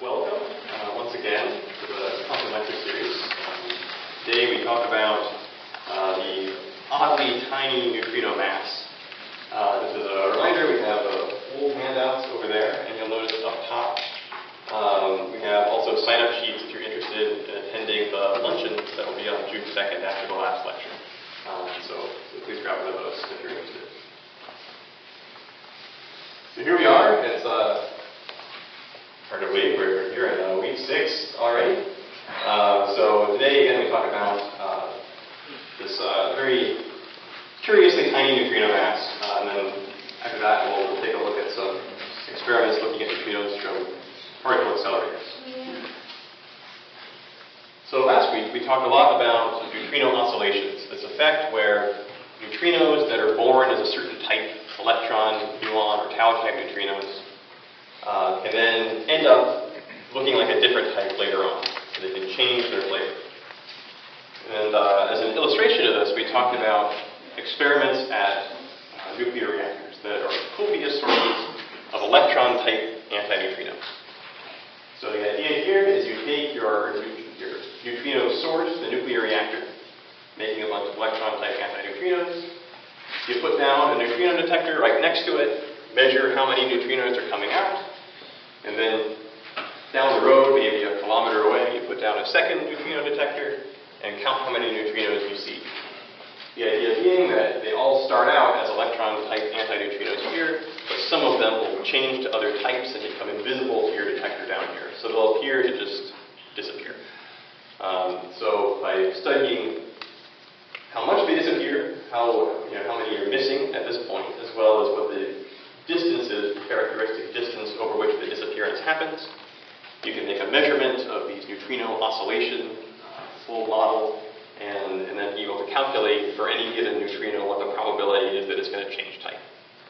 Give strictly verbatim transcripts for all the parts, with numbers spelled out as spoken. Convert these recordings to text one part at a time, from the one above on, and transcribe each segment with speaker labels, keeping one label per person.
Speaker 1: welcome uh, once again to the complementary series. Um, today we talk about uh, the oddly tiny neutrino mass. Uh, this is a reminder, we have uh, full handouts over there, and you'll notice up top um, we have also sign-up sheets if you're interested in attending the luncheon that will be on June second after the last lecture. Um, so, so please grab one of those if you're interested. So here we are. It's uh, hard to believe we're here in uh, week six already. Uh, so today, again, we talk about uh, this uh, very curiously tiny neutrino mass, uh, and then after that, we'll, we'll take a look at some experiments looking at neutrinos from particle accelerators. Yeah. So last week, we talked a lot about neutrino oscillations, this effect where neutrinos that are born as a certain type, electron, muon, or tau type neutrinos, uh, can then end up looking like a different type later on. So they can change their flavor. And uh, as an illustration of this, we talked about experiments at uh, nuclear reactors that are copious sources of electron-type antineutrinos. So the idea here is you take your, your neutrino source, the nuclear reactor, making a bunch of electron-type antineutrinos. You put down a neutrino detector right next to it, measure how many neutrinos are coming out, and then down the road, maybe a kilometer away, you put down a second neutrino detector and count how many neutrinos you see. The idea being that they all start out as electron-type antineutrinos here, but some of them will change to other types and become invisible to your detector down here. So they'll appear to just disappear. Um, so by studying how much they disappear, how, you know, how many are missing at this point, as well as what the distance is, the characteristic distance over which the disappearance happens, you can make a measurement of these neutrino oscillation, uh, full model, and, and then be able to calculate for any given neutrino what the probability is that it's going to change type.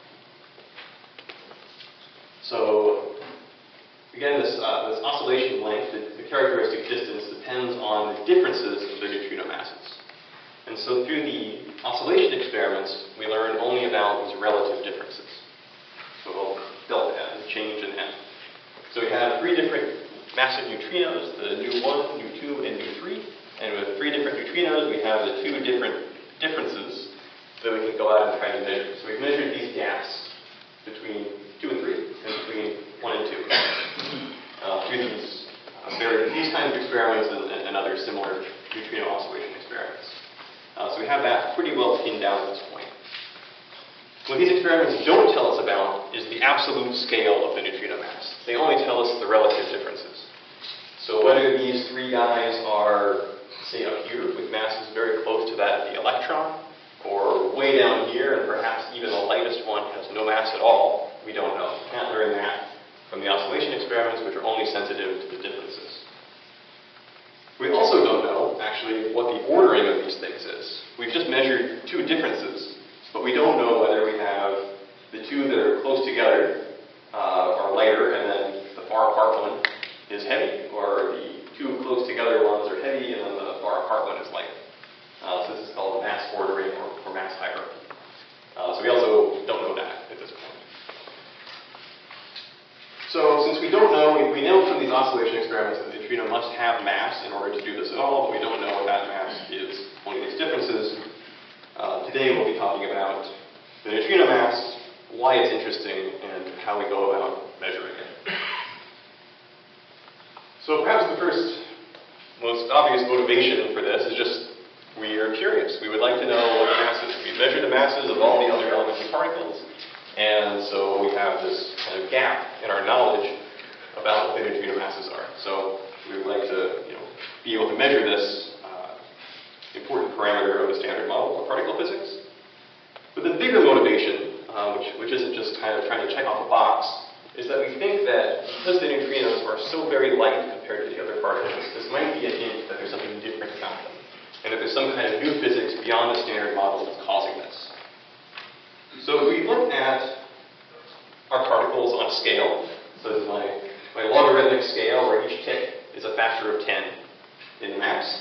Speaker 1: So again, this, uh, this oscillation length, the, the characteristic distance, depends on the differences of the neutrino masses. And so through the oscillation experiments, we learn only about these relative differences. So we'll delta n, change in n. So we have three different massive neutrinos, the nu one, nu two, and nu three. And with three different neutrinos, we have the two different differences that we can go out and try to measure. So we've measured these gaps between two and three, and between one and two. Uh, through these, uh, there are these kinds of experiments and, and other similar neutrino oscillation experiments. Uh, so we have that pretty well pinned down at this point. What these experiments don't tell us about is the absolute scale of the neutrino mass. They only tell us the relative differences. So whether these three guys are, say, up here with masses very close to that of the electron, or way down here, and perhaps even the lightest one has no mass at all, we don't know. We can't learn that from the oscillation experiments, which are only sensitive to the differences. We also don't know, actually, what the ordering of these things is. We've just measured two differences, but we don't know whether we have the two that are close together uh, are lighter, and then the far apart one is heavy, or the two close together ones are heavy, and then the far apart one is light. Uh, so this is called mass ordering or, or mass hierarchy. Uh, so we also don't know that at this point. So since we don't know, we, we know from these oscillation experiments that the neutrino must have mass in order to do this at all, but we don't know what that mass is, only these differences. Uh, today we'll be talking about the neutrino mass, why it's interesting, and how we go about measuring it. So perhaps the first, most obvious motivation for this is just we are curious. We would like to know what the masses. We measure the masses of all the other elementary particles, and so we have this kind of gap in our knowledge about what the neutrino masses are. So we would like to, you know, be able to measure this uh, important parameter of the standard model of particle physics. But the bigger motivation, uh, which, which isn't just kind of trying to check off a box, is that we think that because the neutrinos are so very light compared to the other particles, this might be a hint that there's something different about them, and that there's some kind of new physics beyond the standard model that's causing this. So if we look at our particles on a scale, so this is my, my logarithmic scale where each tick is a factor of ten in mass.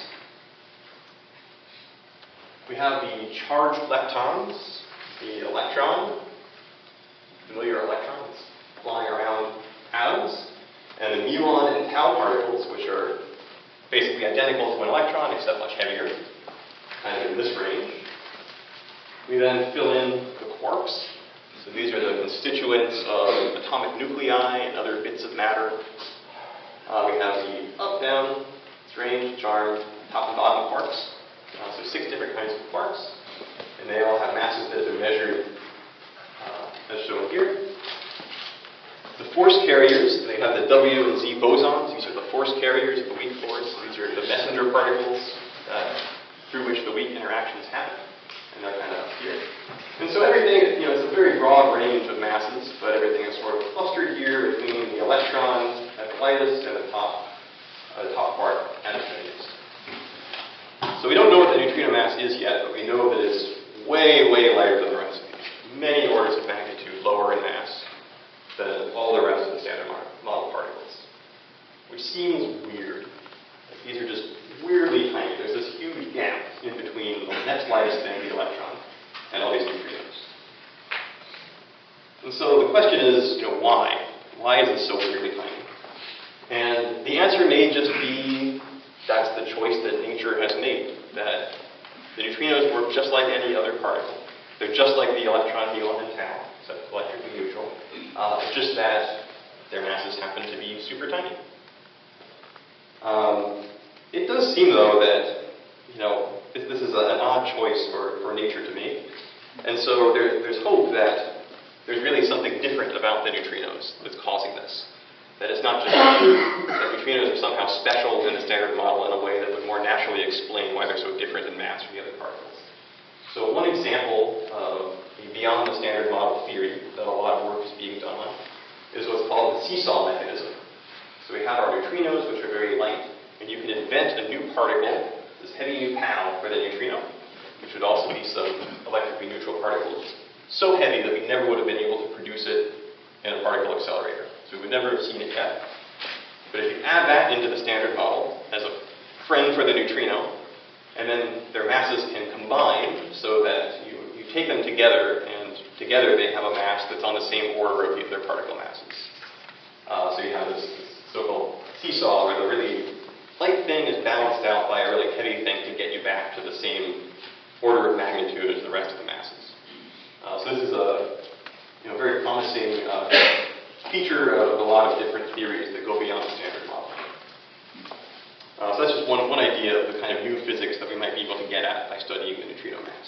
Speaker 1: We have the charged leptons, the electron, familiar electrons, flying around atoms, And the muon and tau particles, which are basically identical to an electron except much heavier, kind of in this range. We then fill in the quarks. So these are the constituents of atomic nuclei and other bits of matter. Uh, we have the up, down, strange, charmed, top and bottom quarks. Uh, so six different kinds of quarks. And they all have masses that have been measured uh, as shown here. The force carriers, they have the W and Z bosons. These are the force carriers of the weak force. These are the messenger particles uh, through which the weak interactions happen. And they're kind of up here. And so everything, you know, it's a very broad range of masses, but everything is sort of clustered here between the electron at the lightest and the top, uh, the top part at the heaviest. So we don't know what the neutrino mass is yet, but we know that it's way, way lighter than the rest of these. Many orders of magnitude lower in mass than all the rest of the standard model particles, which seems weird. Like these are just weirdly tiny. There's this huge gap in between the next lightest thing, the electron, and all these neutrinos. And so the question is, you know, why? Why is this so weirdly tiny? And the answer may just be that's the choice that nature has made, that the neutrinos work just like any other particle. They're just like the electron, muon, and tau, except electrically neutral. Uh, it's just that their masses happen to be super tiny. Um, it does seem, though, that you know this, this is a, an odd choice for, for nature to make, and so there, there's hope that there's really something different about the neutrinos that's causing this. That it's not just that neutrinos are somehow special in the standard model in a way that would more naturally explain why they're so different in mass from the other particles. So one example of the beyond the standard model theory that a lot of work is being done on is what's called the seesaw mechanism. So we have our neutrinos, which are very light, and you can invent a new particle, this heavy new pal for the neutrino, which would also be some electrically neutral particles, so heavy that we never would have been able to produce it in a particle accelerator. So we would never have seen it yet. But if you add that into the standard model as a friend for the neutrino, and then their masses can combine so that you, you take them together, and together they have a mass that's on the same order of the other particle masses. Uh, so you have this, this so-called seesaw where the really light thing is balanced out by a really heavy thing to get you back to the same order of magnitude as the rest of the masses. Uh, so this is a you know, very promising uh, feature of a lot of different theories that go beyond the standard model. Uh, so that's just one, one idea of the kind of new physics that we might be able to get at by studying the neutrino mass.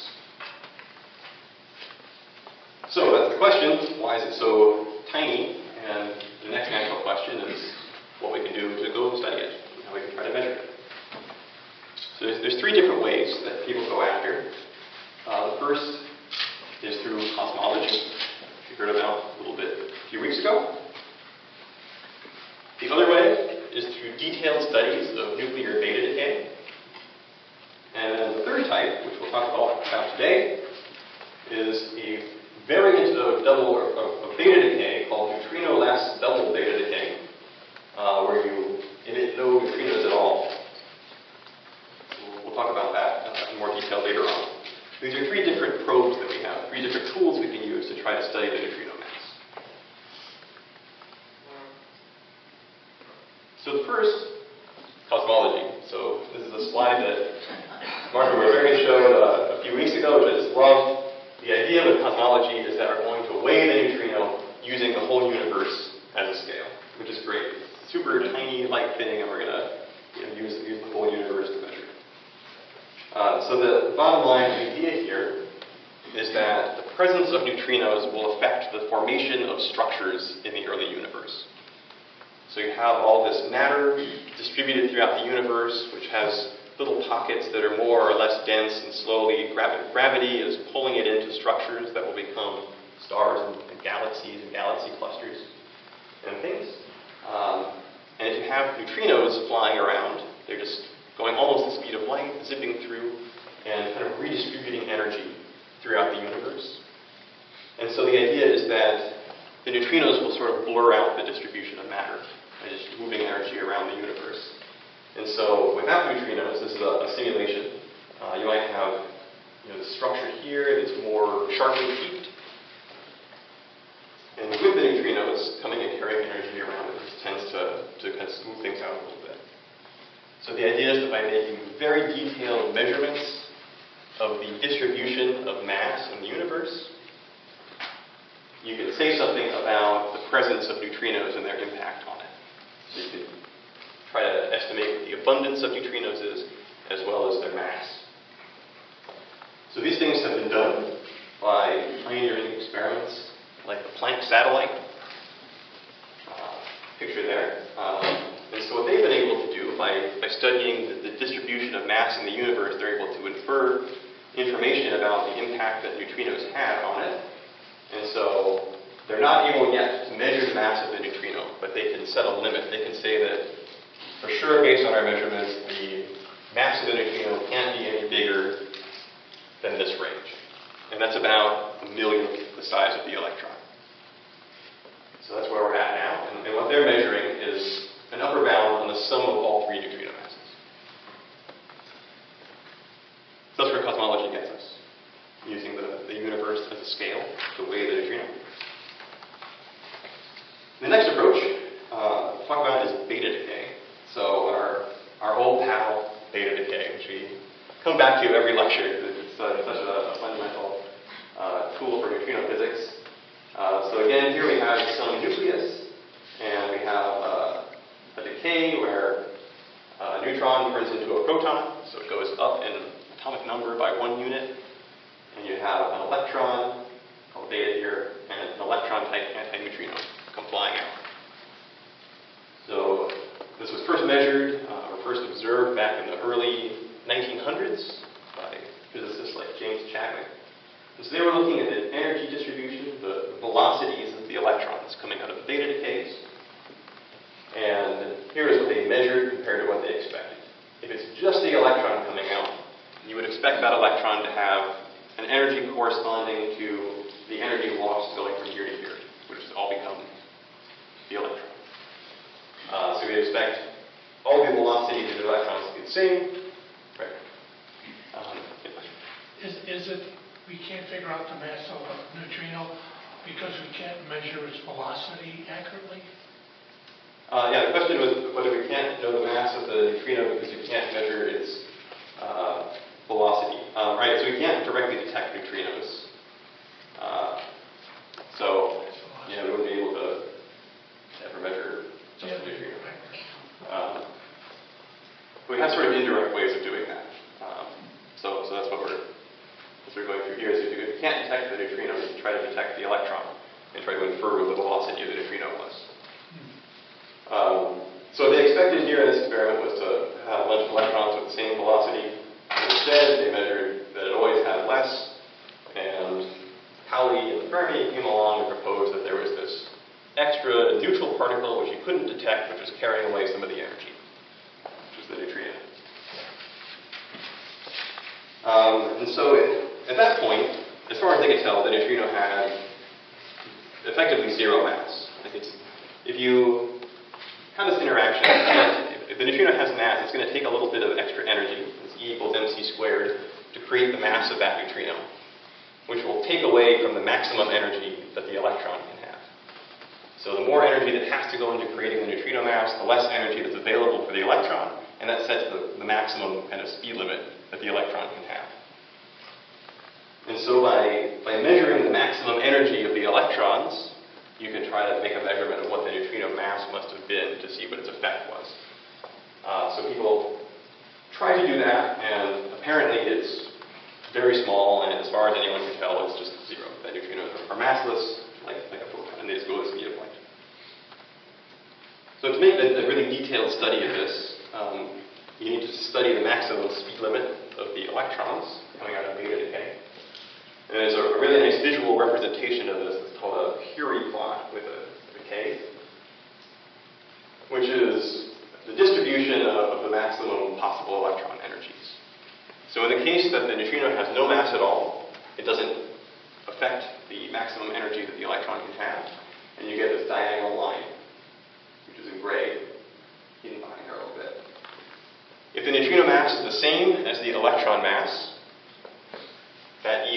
Speaker 1: So that's the question, why is it so tiny? And the next natural question is what we can do to go study it, and how we can try to measure it. So there's, there's three different ways that people go after. Uh, the first is through cosmology, which you heard about a little bit a few weeks ago. The other way is through detailed studies of nuclear beta decay. And then the third type, which we'll talk about, about today, is a variant of double of, of beta decay called neutrino-less double beta decay, uh, where you emit no neutrinos at all. We'll, we'll talk about that uh, in more detail later on. These are three different probes that we have, three different tools we can use to try to study the neutrino mass. So the first, cosmology. So this is a slide that Marco Rivera showed uh, a few weeks ago, which I just loved. The idea with cosmology is that we're going to weigh the neutrino using the whole universe as a scale, which is great. It's a super tiny, light thing, and we're going to you know, use, use the whole universe to measure it. Uh, so the bottom line idea here is that the presence of neutrinos will affect the formation of structures in the early universe. So you have all this matter distributed throughout the universe, which has little pockets that are more or less dense, and slowly gravi- gravity is pulling it into structures that will become stars and, and galaxies and galaxy clusters and things. Um, and if you have neutrinos flying around, they're just going almost the speed of light, zipping through, and kind of redistributing energy throughout the universe. And so the idea is that the neutrinos will sort of blur out the distribution of matter by just moving energy around the universe. And so without neutrinos, this is a, a simulation. Uh, you might have you know, the structure here that's more sharply peaked. And with the neutrinos coming and carrying energy around, it just tends to to kind of smooth things out a little bit. So the idea is that by making very detailed measurements of the distribution of mass in the universe, you can say something about the presence of neutrinos and their impact on it. So you can try to estimate what the abundance of neutrinos is, as well as their mass. So these things have been done by pioneering experiments like the Planck satellite, uh, picture there. Um, and so what they've been able to do by, by studying the, the distribution of mass in the universe, they're able to infer information about the impact that neutrinos have on it. And so they're not able yet to measure the mass of the neutrino, but they can set a limit. They can say that for sure, based on our measurements, the mass of the neutrino can't be any bigger than this range. And that's about a millionth the size of the electron. So that's where we're at now. And, and what they're measuring is an upper bound on the sum of all three neutrino masses. That's where cosmology gets us, using the, the universe as a scale to weigh the neutrino. The next approach uh, to talk about is beta decay. So our, our old pal, beta decay, which we come back to every lecture. It's uh, such a, a fundamental uh, tool for neutrino physics. Uh, so again, here we have some nucleus, and we have uh, a decay where uh, a neutron turns into a proton, so it goes up in atomic number by one unit, and you have an electron, called beta here, and an electron-type antineutrino come flying out. So this was first measured, uh, or first observed back in the early nineteen hundreds by physicists like James Chadwick. And so they were looking at the energy distribution, the velocities of the electrons coming out of the beta decays. And here is what they measured compared to what they expected. If it's just the electron coming out, you would expect that electron to have an energy corresponding to the energy lost going from here to here, which has all become the electron. Uh, so we expect all the velocities of the electrons to be the same. Right. Um, yeah.
Speaker 2: Is, is it we can't figure out the mass of a neutrino because we can't measure its velocity accurately?
Speaker 1: Uh, yeah, the question was whether we can't know the mass of the neutrino because we can't measure its uh, velocity. Um, right, so we can't directly detect neutrinos. Uh, so, you know, we wouldn't be able to ever measure just
Speaker 2: Yeah,
Speaker 1: the neutrino.
Speaker 2: right.
Speaker 1: Um, we have sort of indirect ways of doing that. Um, so, so that's what we're, what we're going through here. Is if you can't detect the neutrino, you try to detect the electron and try to infer what the velocity of the neutrino was. Um, so what they expected here in this experiment was to have a bunch of electrons with the same velocity. And instead, they measured that it always had less. And Pauli and Fermi came along and proposed that there was this extra neutral particle which you couldn't detect, which was carrying away some of the energy, which was the neutrino. Um, and so it, at that point, as far as they could tell, the neutrino had effectively zero mass. Like it's, if you have this interaction, if, if the neutrino has mass, it's going to take a little bit of extra energy, it's E equals mc squared, to create the mass of that neutrino, which will take away from the maximum energy that the electron can have. So the more energy that has to go into creating the neutrino mass, the less energy that's available for the electron, and that sets the, the maximum kind of speed limit that the electron can have. And so by, by measuring the maximum energy of the electrons, you can try to make a measurement of what the neutrino mass must have been to see what its effect was. Uh, so people try to do that, and apparently it's very small, and as far as anyone can tell, it's just zero. That neutrinos are massless, like, like a photon, and they just go to the speed of light. So to make a, a really detailed study of this, um, you need to study the maximum speed limit of the electrons coming out of beta decay. And there's a, a really nice visual representation of this. It's called a Curie plot with a, a K, which is the distribution of, of the maximum possible electron energies. So in the case that the neutrino has no mass at all, it doesn't affect the maximum energy that the electron can have, and you get this diagonal line, which is in gray, hidden behind here a little bit. If the neutrino mass is the same as the electron mass, that E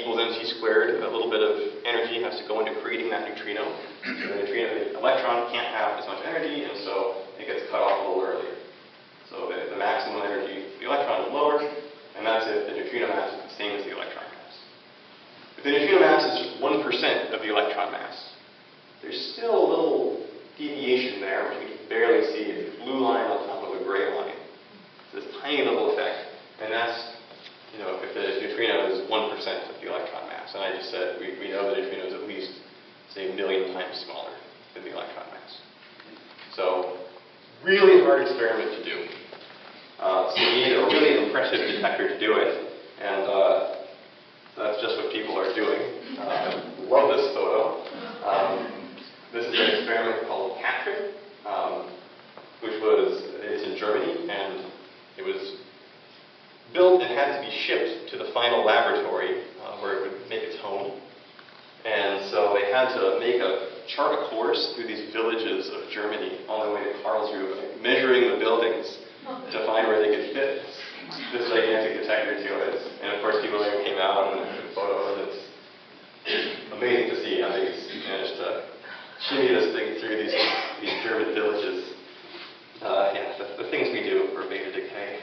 Speaker 1: equals mc squared. A little bit of energy has to go into creating that neutrino. So the neutrino, the electron can't have as much energy, and so it gets cut off a little earlier. So the, the maximum energy of the electron is lower, and that's if the neutrino mass is the same as the electron mass. If the neutrino mass is just one percent of the electron mass, there's still a little deviation there, which we can barely see. It's a blue line on top of a gray line. It's this tiny little effect, and that's, you know, if the neutrino is one percent of the electron mass. And I just said we, we know the neutrino is at least, say, a million times smaller than the electron mass. So, really hard experiment to do. Uh, so you need a really impressive detector to do it, and uh, that's just what people are doing. Uh, love this photo. Um, this is an experiment called CATRIN, um, which was, it's in Germany, and it was built and had to be shipped to the final laboratory uh, where it would make its home. And so they had to make a chart a course through these villages of Germany on their way to Karlsruhe, like measuring the buildings to find where they could fit this gigantic detector to it. And of course, people there came out and took photos, and it's amazing to see how they managed to shimmy this thing through these, these German villages. Uh, yeah, the, the things we do for beta decay.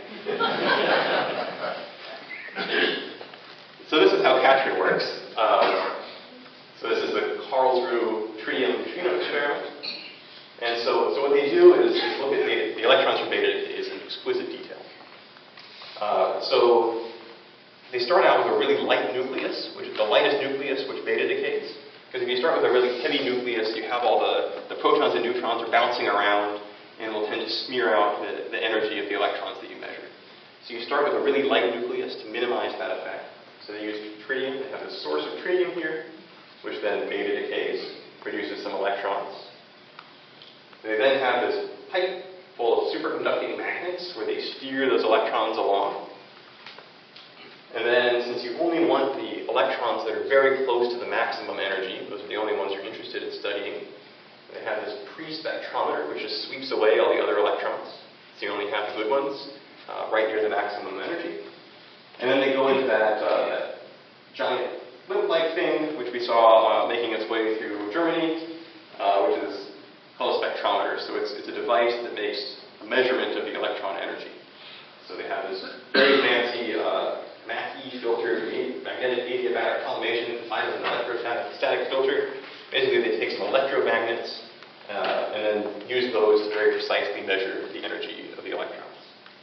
Speaker 1: So this is how CATRIN works. Um, so this is the Karlsruhe tritium neutrino experiment. And so, so what they do is, is look at beta, the electrons from beta decays in exquisite detail. Uh, so they start out with a really light nucleus, which is the lightest nucleus which beta decays. Because if you start with a really heavy nucleus, you have all the, the protons and neutrons are bouncing around, and will tend to smear out the, the energy of the electrons that you measure. So you start with a really light nucleus to minimize that effect. So they use tritium. They have a source of tritium here, which then beta decays, produces some electrons. They then have this pipe full of superconducting magnets where they steer those electrons along. And then, since you only want the electrons that are very close to the maximum energy, those are the only ones you're interested in studying, they have this pre-spectrometer, which just sweeps away all the other electrons. So you only have the good ones uh, right near the maximum energy. And then they go into that, uh, that giant lamp-like thing, which we saw uh, making its way through Germany, uh, which is called a spectrometer. So it's, it's a device that makes a measurement of the electron energy. So they have this very fancy uh, M A C E filter, magnetic adiabatic collimation, combined with an electrostatic filter. Basically, they take some electromagnets uh, and then use those to very precisely measure the energy of the electrons.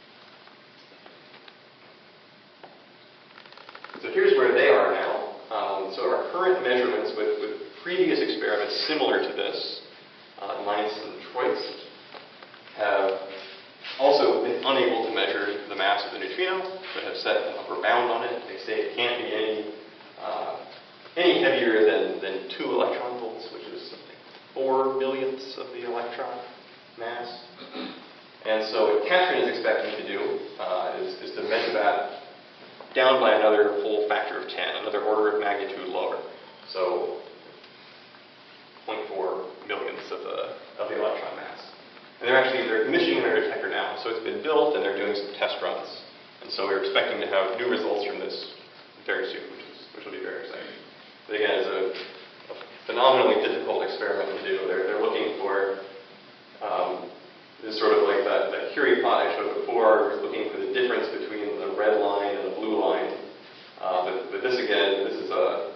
Speaker 1: So here's where they are now. Um, so our current measurements with, with previous experiments similar to this, uh, Mainz and Troitz, have also been unable to measure the mass of the neutrino, but have set an upper bound on it. They say it can't be any uh, any heavier than, than two electron volts, which is something four millionths of the electron mass. And so what CATRIN is expecting to do uh, is, is to measure that down by another whole factor of ten, another order of magnitude lower. So zero point four millionths of the, of the electron mass. And they're actually, they're commissioning their detector now, so it's been built and they're doing some test runs. And so we're expecting to have new results from this very soon, which, is, which will be very exciting. But again, it's a, a phenomenally difficult experiment to do. They're, they're looking for, um, this is sort of like that, that Curie plot I showed before, looking for the difference between the red line and the blue line. Uh, but, but this again, this is a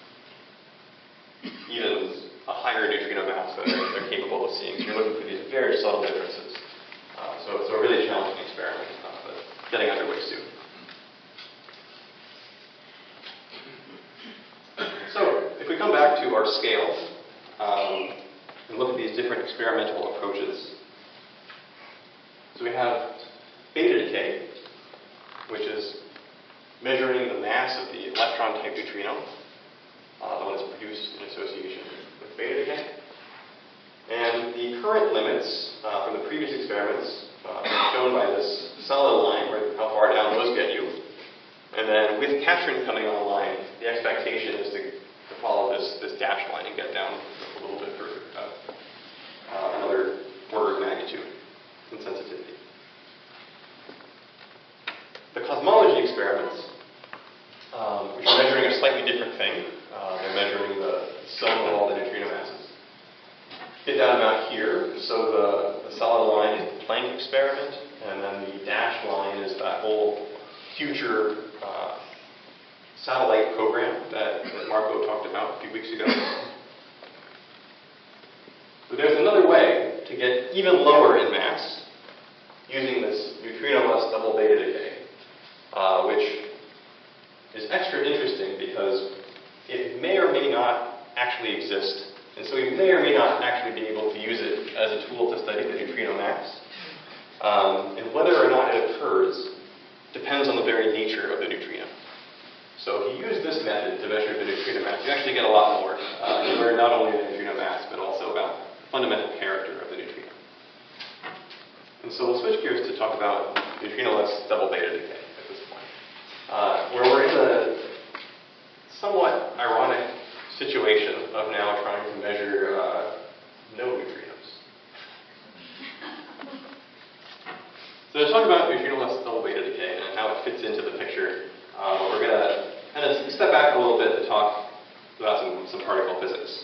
Speaker 1: even a higher neutrino mass than they're, they're capable of seeing. So you're looking for these very subtle differences. Uh, so it's a really challenging experiment, uh, but getting underway soon. So if we come back to our scale um, and look at these different experimental approaches, so we have beta decay, which is measuring the mass of the electron-type neutrino, uh, the one that's produced in association with beta decay. And the current limits uh, from the previous experiments uh, are shown by this solid line, where how far down those get you. And then with CATRIN coming online, the expectation is to, to follow this, this dashed line and get down a little bit further, uh, uh, another order of magnitude in sensitivity. The cosmology experiments, um, which are measuring a slightly different thing. Uh, they're measuring the sum of all the neutrino masses. Get that amount here. So the, the solid line is the Planck experiment, and then the dashed line is that whole future uh, satellite program that, that Marco talked about a few weeks ago. But there's another way to get even lower in mass using this neutrino-less double beta decay, uh, which is extra interesting because it may or may not actually exist. And so we may or may not actually be able to use it as a tool to study the neutrino mass. Um, and whether or not it occurs depends on the very nature of the neutrino. So if you use this method to measure the neutrino mass, you actually get a lot more. Uh, you learn not only the neutrino mass, but also about the fundamental character of the neutrino. And so we'll switch gears to talk about neutrino-less double beta decay at this point, uh, where we're in a somewhat ironic situation of now trying to measure uh, no neutrinos. So to talk about neutrino-less double beta decay and how it fits into the picture, uh, we're going to kind of step back a little bit to talk about some, some particle physics.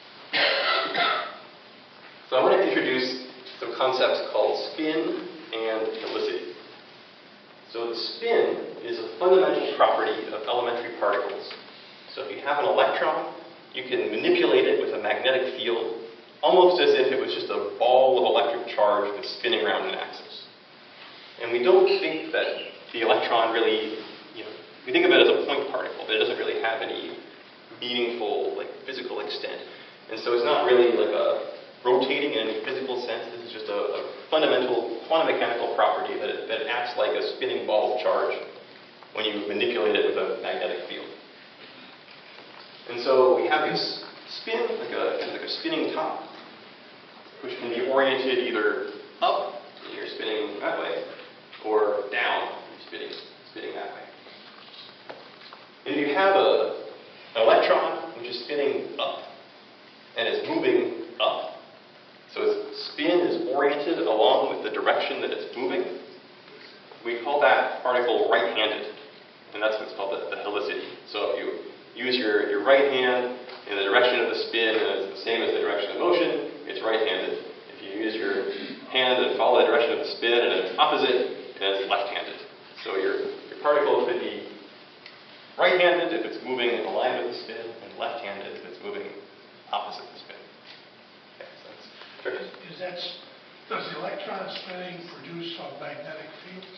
Speaker 1: So I want to introduce some concepts called spin and helicity. So the spin is a fundamental property of elementary particles. So if you have an electron, you can manipulate it with a magnetic field, almost as if it was just a ball of electric charge that's spinning around an axis. And we don't think that the electron really, you know, we think of it as a point particle, but it doesn't really have any meaningful, like, physical extent. And so it's not really like a rotating in any physical sense. This is just a, a fundamental quantum mechanical property that it, that it acts like a spinning ball of charge when you manipulate it with a magnetic field. And so we have this spin, like a, like a spinning top, which can be oriented either up, and you're spinning that way, or down, you're spinning, spinning that way. And if you have a, an electron which is spinning up and is moving up, so its spin is oriented along with the direction that it's moving, we call that particle right-handed, and that's what's called the, the helicity. So if you use your, your right hand in the direction of the spin and it's the same as the direction of motion, it's right-handed. If you use your hand and follow the direction of the spin and it's opposite, then it's left-handed. So your, your particle could be right-handed if it's moving in line with the spin, and left-handed if it's moving opposite the spin. Okay, so that's tricky.
Speaker 2: Is that, does the electron spinning produce a magnetic field?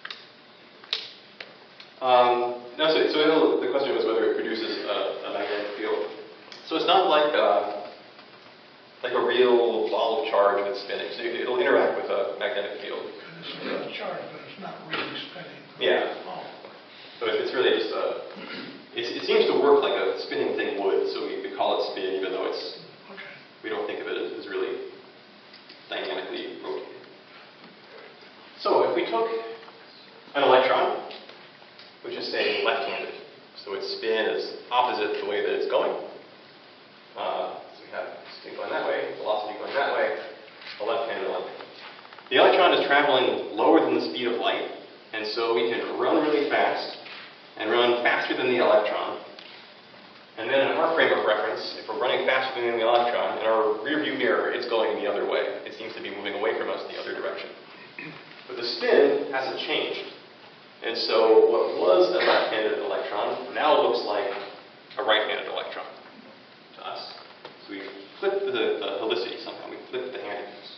Speaker 1: Um, no, so, so the question was whether it produces a, a magnetic field. So it's not like a, like a real ball of charge that's spinning. So it'll interact with a magnetic field.
Speaker 2: It's a real charge, but it's not really spinning.
Speaker 1: Yeah.
Speaker 2: Oh.
Speaker 1: So it's really just a, it's, it seems to work like a spinning thing would, so we, we call it spin even though it's,
Speaker 2: Okay.
Speaker 1: we don't think of it as, as really dynamically rotating. So if we took an electron, which is, say, left-handed, so its spin is opposite the way that it's going. Uh, so we have spin going that way, velocity going that way, a left-handed electron. The electron is traveling lower than the speed of light, and so we can run really fast and run faster than the electron. And then in our frame of reference, if we're running faster than the electron, in our rear view mirror, it's going the other way. It seems to be moving away from us the other direction. But the spin hasn't changed. And so what was a left-handed electron now looks like a right-handed electron to us. So we flipped the, the helicity somehow. We flipped the handedness.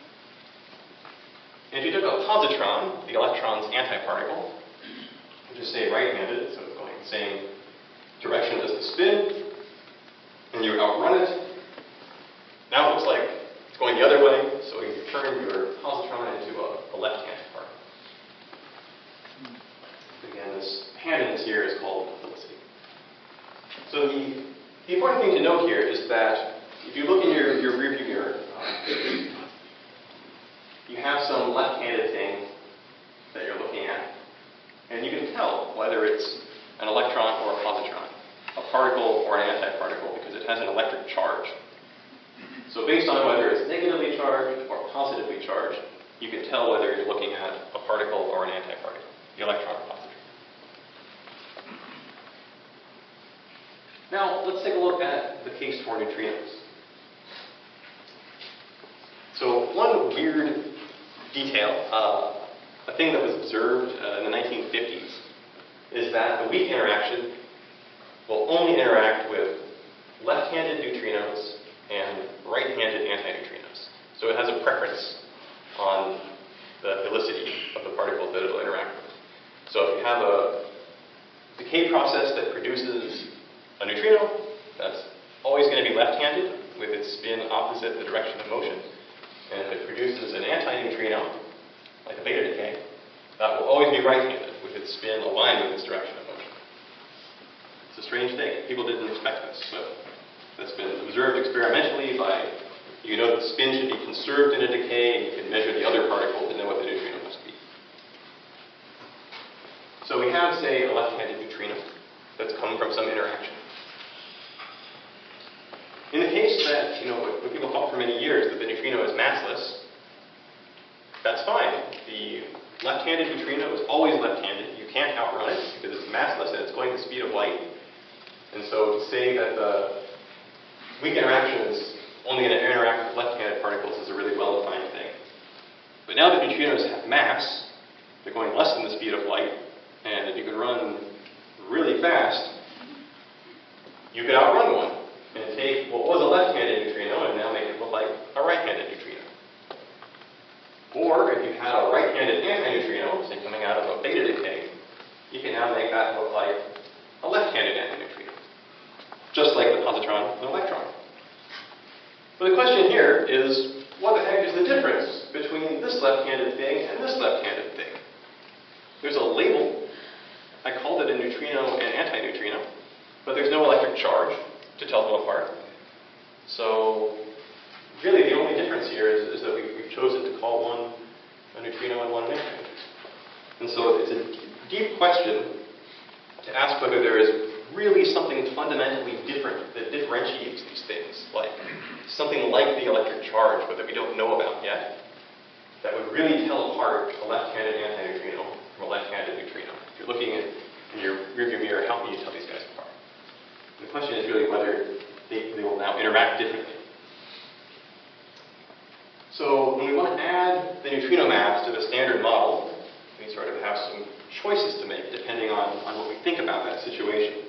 Speaker 1: And if you took a positron, the electron's antiparticle, which is, say, right-handed, so it's going the same direction as the spin, and you outrun it, now it looks like it's going the other way, so you turn your positron into a, a left-handed particle. Again, this handedness here is called helicity. So the, the important thing to note here is that if you look in your, your rearview mirror, uh, you have some left-handed thing that you're looking at, and you can tell whether it's an electron or a positron, a particle or an antiparticle, because it has an electric charge. So based on whether it's negatively charged or positively charged, you can tell whether you're looking at a particle or an antiparticle, the electron or positron. Now, let's take a look at the case for neutrinos. So one weird detail, uh, a thing that was observed uh, in the nineteen fifties, is that the weak interaction will only interact with left-handed neutrinos and right-handed antineutrinos. So it has a preference on the helicity of the particles that it will interact with. So if you have a decay process that produces a neutrino, that's always going to be left-handed with its spin opposite the direction of motion. And if it produces an antineutrino, like a beta decay, that will always be right-handed with its spin aligned with its direction of motion. It's a strange thing. People didn't expect this, but that's been observed experimentally by, you know that spin should be conserved in a decay, and you can measure the other particle to know what the neutrino must be. So we have, say, a left-handed neutrino that's come from some interaction. In the case that, you know, what people thought for many years that the neutrino is massless, that's fine. The left-handed neutrino is always left-handed. You can't outrun it because it's massless and it's going the speed of light. And so to say that the weak interaction is only going to interact with left-handed particles is a really well-defined thing. But now that neutrinos have mass, they're going less than the speed of light, and if you can run really fast, you could outrun one and take what was a left-handed neutrino and now make it look like a right-handed neutrino. Or if you had a right-handed antineutrino, say coming out of a beta decay, you can now make that look like a left-handed antineutrino, just like the positron and electron. But the question here is, what the heck is the difference between this left-handed thing and this left-handed thing? There's a label. I called it a neutrino and antineutrino, but there's no electric charge to tell them apart. So really the only difference here is, is that we, we've chosen to call one a neutrino and one an antineutrino. And so it's a deep question to ask whether there is really something fundamentally different that differentiates these things, like something like the electric charge, but that we don't know about yet, that would really tell apart a left-handed antineutrino from a left-handed neutrino. If you're looking at in your rearview mirror, how can you tell these guys apart? The question is really whether they, they will now interact differently. So when we want to add the neutrino mass to the standard model, we sort of have some choices to make depending on, on what we think about that situation.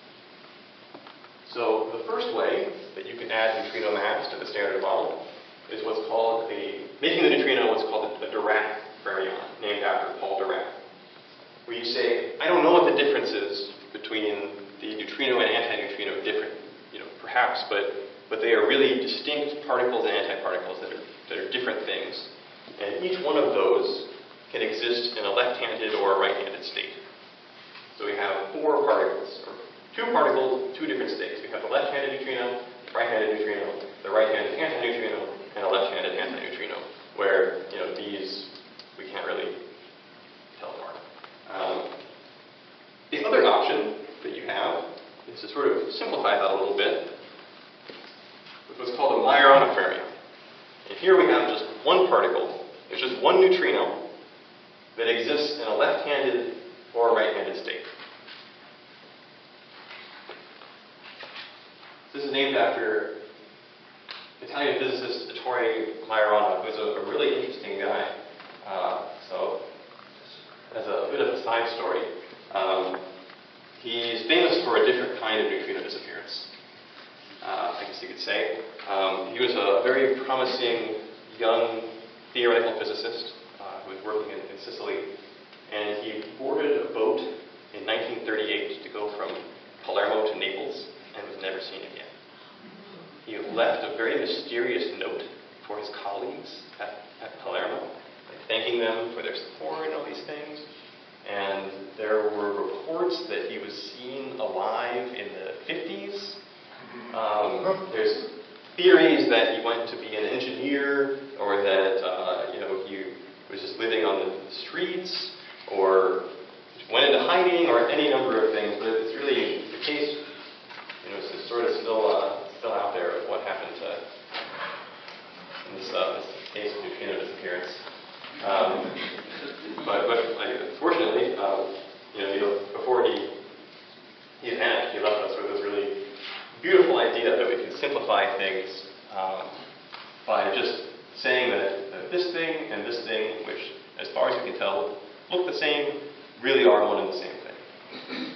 Speaker 1: So the first way that you can add neutrino mass to the standard model is what's called a, making the neutrino what's called a, a Dirac fermion, named after Paul Dirac, where you say, I don't know what the difference is between the neutrino and antineutrino different, you know, perhaps, but but they are really distinct particles and antiparticles that are that are different things. And each one of those can exist in a left-handed or a right-handed state. So we have four particles, or two particles, two different states. We have the left-handed neutrino, the right-handed neutrino, the right-handed antineutrino, and a left-handed antineutrino, where, you know, these we can't really tell apart. Um, the other option that you have is to sort of simplify that a little bit with what's called a Majorana fermion. And here we have just one particle, there's just one neutrino that exists in a left-handed or a right-handed state. This is named after Italian physicist Ettore Majorana, who's a, a really interesting guy. Uh, so, as a, a bit of a side story, um, he's famous for a different kind of neutrino disappearance, uh, I guess you could say. Um, he was a very promising young theoretical physicist uh, who was working in, in Sicily, and he boarded a boat in nineteen thirty-eight to go from Palermo to Naples and was never seen again. He left a very mysterious note for his colleagues at, at Palermo, like thanking them for their support and all these things. And there were reports that he was seen alive in the fifties. Um, there's theories that he went to be an engineer, or that uh, you know he was just living on the streets, or went into hiding, or any number of things. But it's really the case. You know, it's sort of still uh, still out there of what happened to in this, uh, this case of neutrino disappearance. Um, but but like, fortunately, um, you know, he, before he he vanished, he left us with this really beautiful idea that we can simplify things um, by just saying that, that this thing and this thing, which, as far as we can tell, look the same, really are one and the same thing.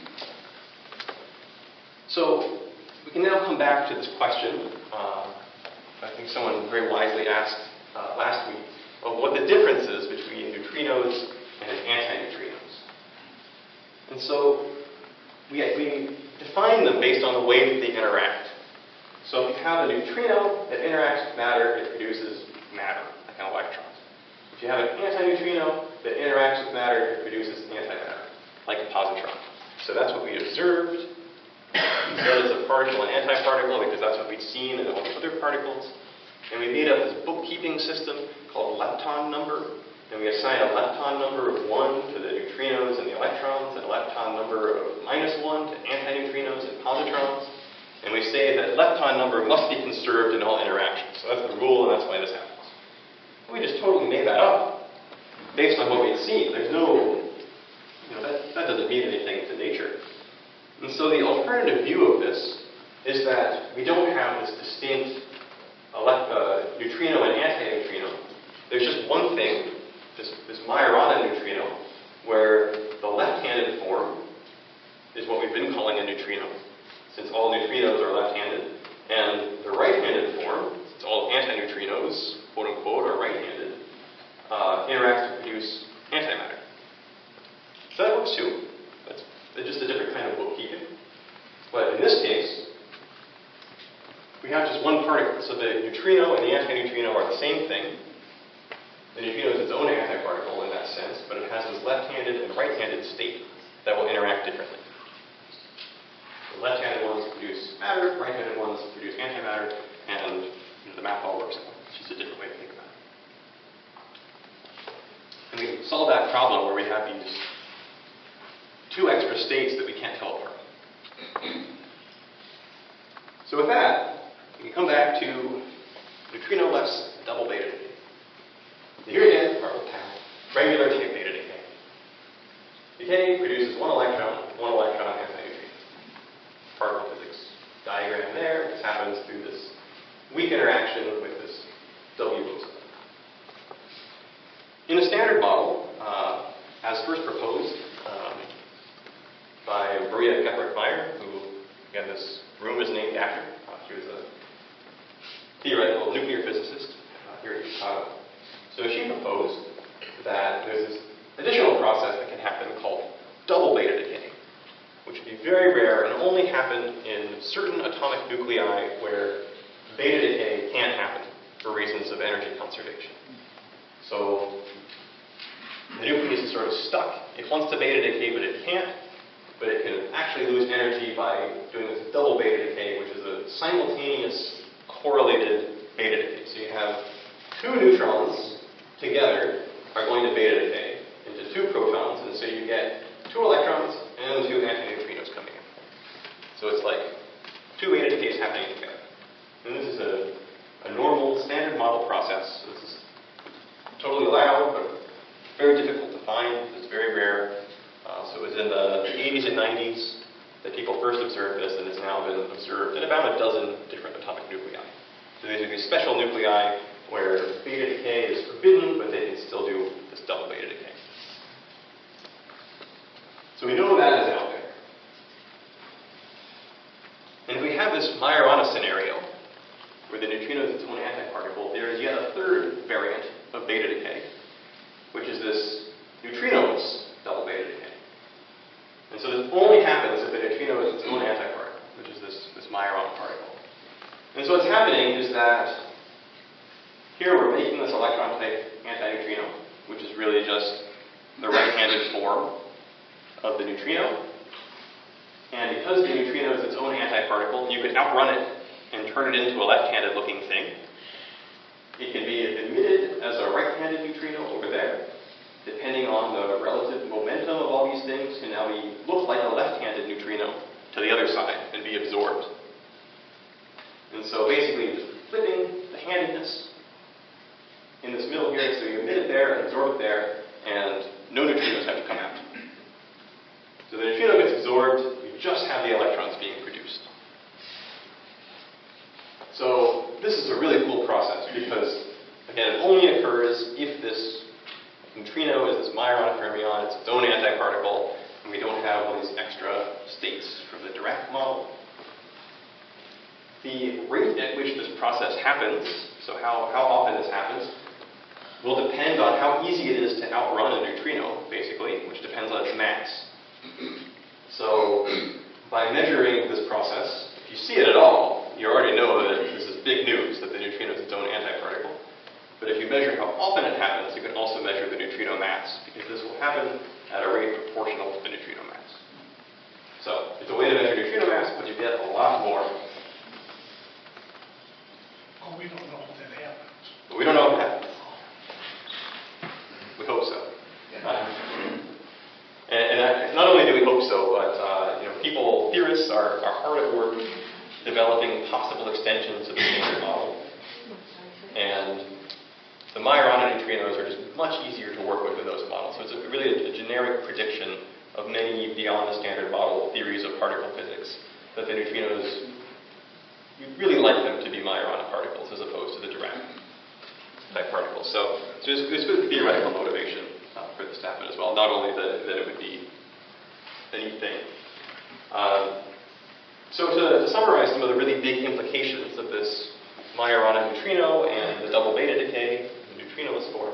Speaker 1: So we can now come back to this question. Uh, I think someone very wisely asked uh, last week of what the difference is between neutrinos and antineutrinos. And so we, we define them based on the way that they interact. So if you have a neutrino that interacts with matter, it produces matter, like an electron. If you have an antineutrino that interacts with matter, it produces antimatter, like a positron. So that's what we observed. We said it's a particle and antiparticle because that's what we'd seen in all the other particles. And we made up this bookkeeping system called lepton number. And we assign a lepton number of one to the neutrinos and the electrons, and a lepton number of minus one to antineutrinos and positrons. And we say that lepton number must be conserved in all interactions. So that's the rule, and that's why this happens. And we just totally made that up based on what we'd seen. There's no, you know, that, that doesn't mean anything to nature. And so the alternative view of this is that we don't have this distinct elect, uh, neutrino and antineutrino. There's just one thing. This, this Majorana neutrino, where the left-handed form is what we've been calling a neutrino, since all neutrinos are left-handed, and the right-handed form, since all antineutrinos, quote-unquote, are right-handed, uh, interacts to produce antimatter. So that works too. That's, that's just a different kind of bookkeeping. But in this case, we have just one particle. So the neutrino and the antineutrino are the same thing. The neutrino is its own antiparticle in that sense, but it has this left-handed and right-handed state that will interact differently. The left-handed ones produce matter, right-handed ones produce antimatter, and you know, the math all works out. It's just a different way to think about it. And we solve that problem where we have these two extra states that we can't tell apart. So with that, we can come back to neutrino-less double beta decay. Here again, regular type beta decay. Decay produces one electron, one electron antineutrino. Particle physics diagram there. This happens through this weak interaction with this W boson. In a standard model, uh, as first proposed um, by Maria Keppert-Meyer, who, again, this room is named after. Uh, she was a theoretical nuclear physicist uh, here in Chicago. So she proposed that there's this additional process that can happen called double beta decay, which would be very rare and only happen in certain atomic nuclei where beta decay can't happen for reasons of energy conservation. So the nucleus is sort of stuck. It wants to beta decay, but it can't. But it can actually lose energy by doing this double beta decay, which is a simultaneous correlated beta decay. So you have two neutrons together are going to beta decay into two protons, and so you get two electrons and two antineutrinos coming in. So it's like two beta decays happening together. And this is a, a normal standard model process. So this is totally allowed, but very difficult to find. It's very rare. Uh, so it was in the eighties and nineties that people first observed this, and it's now been observed in about a dozen different atomic nuclei. So these are these special nuclei where beta decay is forbidden, but they can still do this double beta decay. So we know that is out there. And if we have this Majorana scenario, where the neutrino is its own antiparticle, there is yet a third variant of beta decay, which is this neutrino-less double beta decay. And so this only happens if the neutrino is its own antiparticle, which is this, this Majorana particle. And so what's happening is that here we're making this electron-type antineutrino, which is really just the right-handed form of the neutrino. And because the neutrino is its own antiparticle, you could outrun it and turn it into a left-handed looking thing. It can be emitted as a right-handed neutrino over there. Depending on the relative momentum of all these things, can now be look like a left-handed neutrino to the other side and be absorbed. And so basically just flipping the handedness in this middle here, so you emit it there and absorb it there, and no neutrinos have to come out. So the neutrino gets absorbed, you just have the electrons being produced. because, again, it only occurs if this neutrino is this Majorana fermion, it's its own antiparticle, and we don't have all these extra states from the Dirac model. The rate at which this process happens, so how, how often this happens, will depend on how easy it is to outrun a neutrino, basically, which depends on its mass. So by measuring this process, if you see it at all, you already know that this is big news, that the neutrino is its own antiparticle. But if you measure how often it happens, you can also measure the neutrino mass, because this will happen at a rate proportional to the neutrino mass. So it's a way to measure neutrino mass, but you get a lot more.
Speaker 2: Oh, we don't know if that happens.
Speaker 1: But we don't know if it happens. We hope so. Uh, and and I, not only do we hope so, but uh, you know, people, theorists are, are hard at work developing possible extensions of the standard model. And the Majorana neutrinos are just much easier to work with in those models. So it's a, really a, a generic prediction of many beyond the standard model theories of particle physics, that the neutrinos, you'd really like them to be Majorana particles as opposed to the Dirac type particles. So, so there's, there's good theoretical motivation uh, for this to happen as well, not only that, that it would be a neat thing. Um, so to, to summarize some of the really big implications of this Majorana neutrino and the double beta decay the neutrino is for,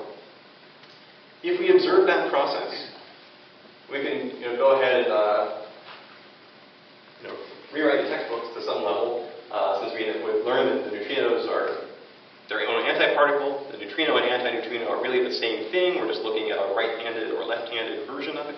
Speaker 1: if we observe that process, we can you know, go ahead and uh, you know, rewrite the textbooks to some level, uh, since we, we've learned that the neutrinos are their own antiparticle. The neutrino and antineutrino are really the same thing. We're just looking at a right-handed or left-handed version of it.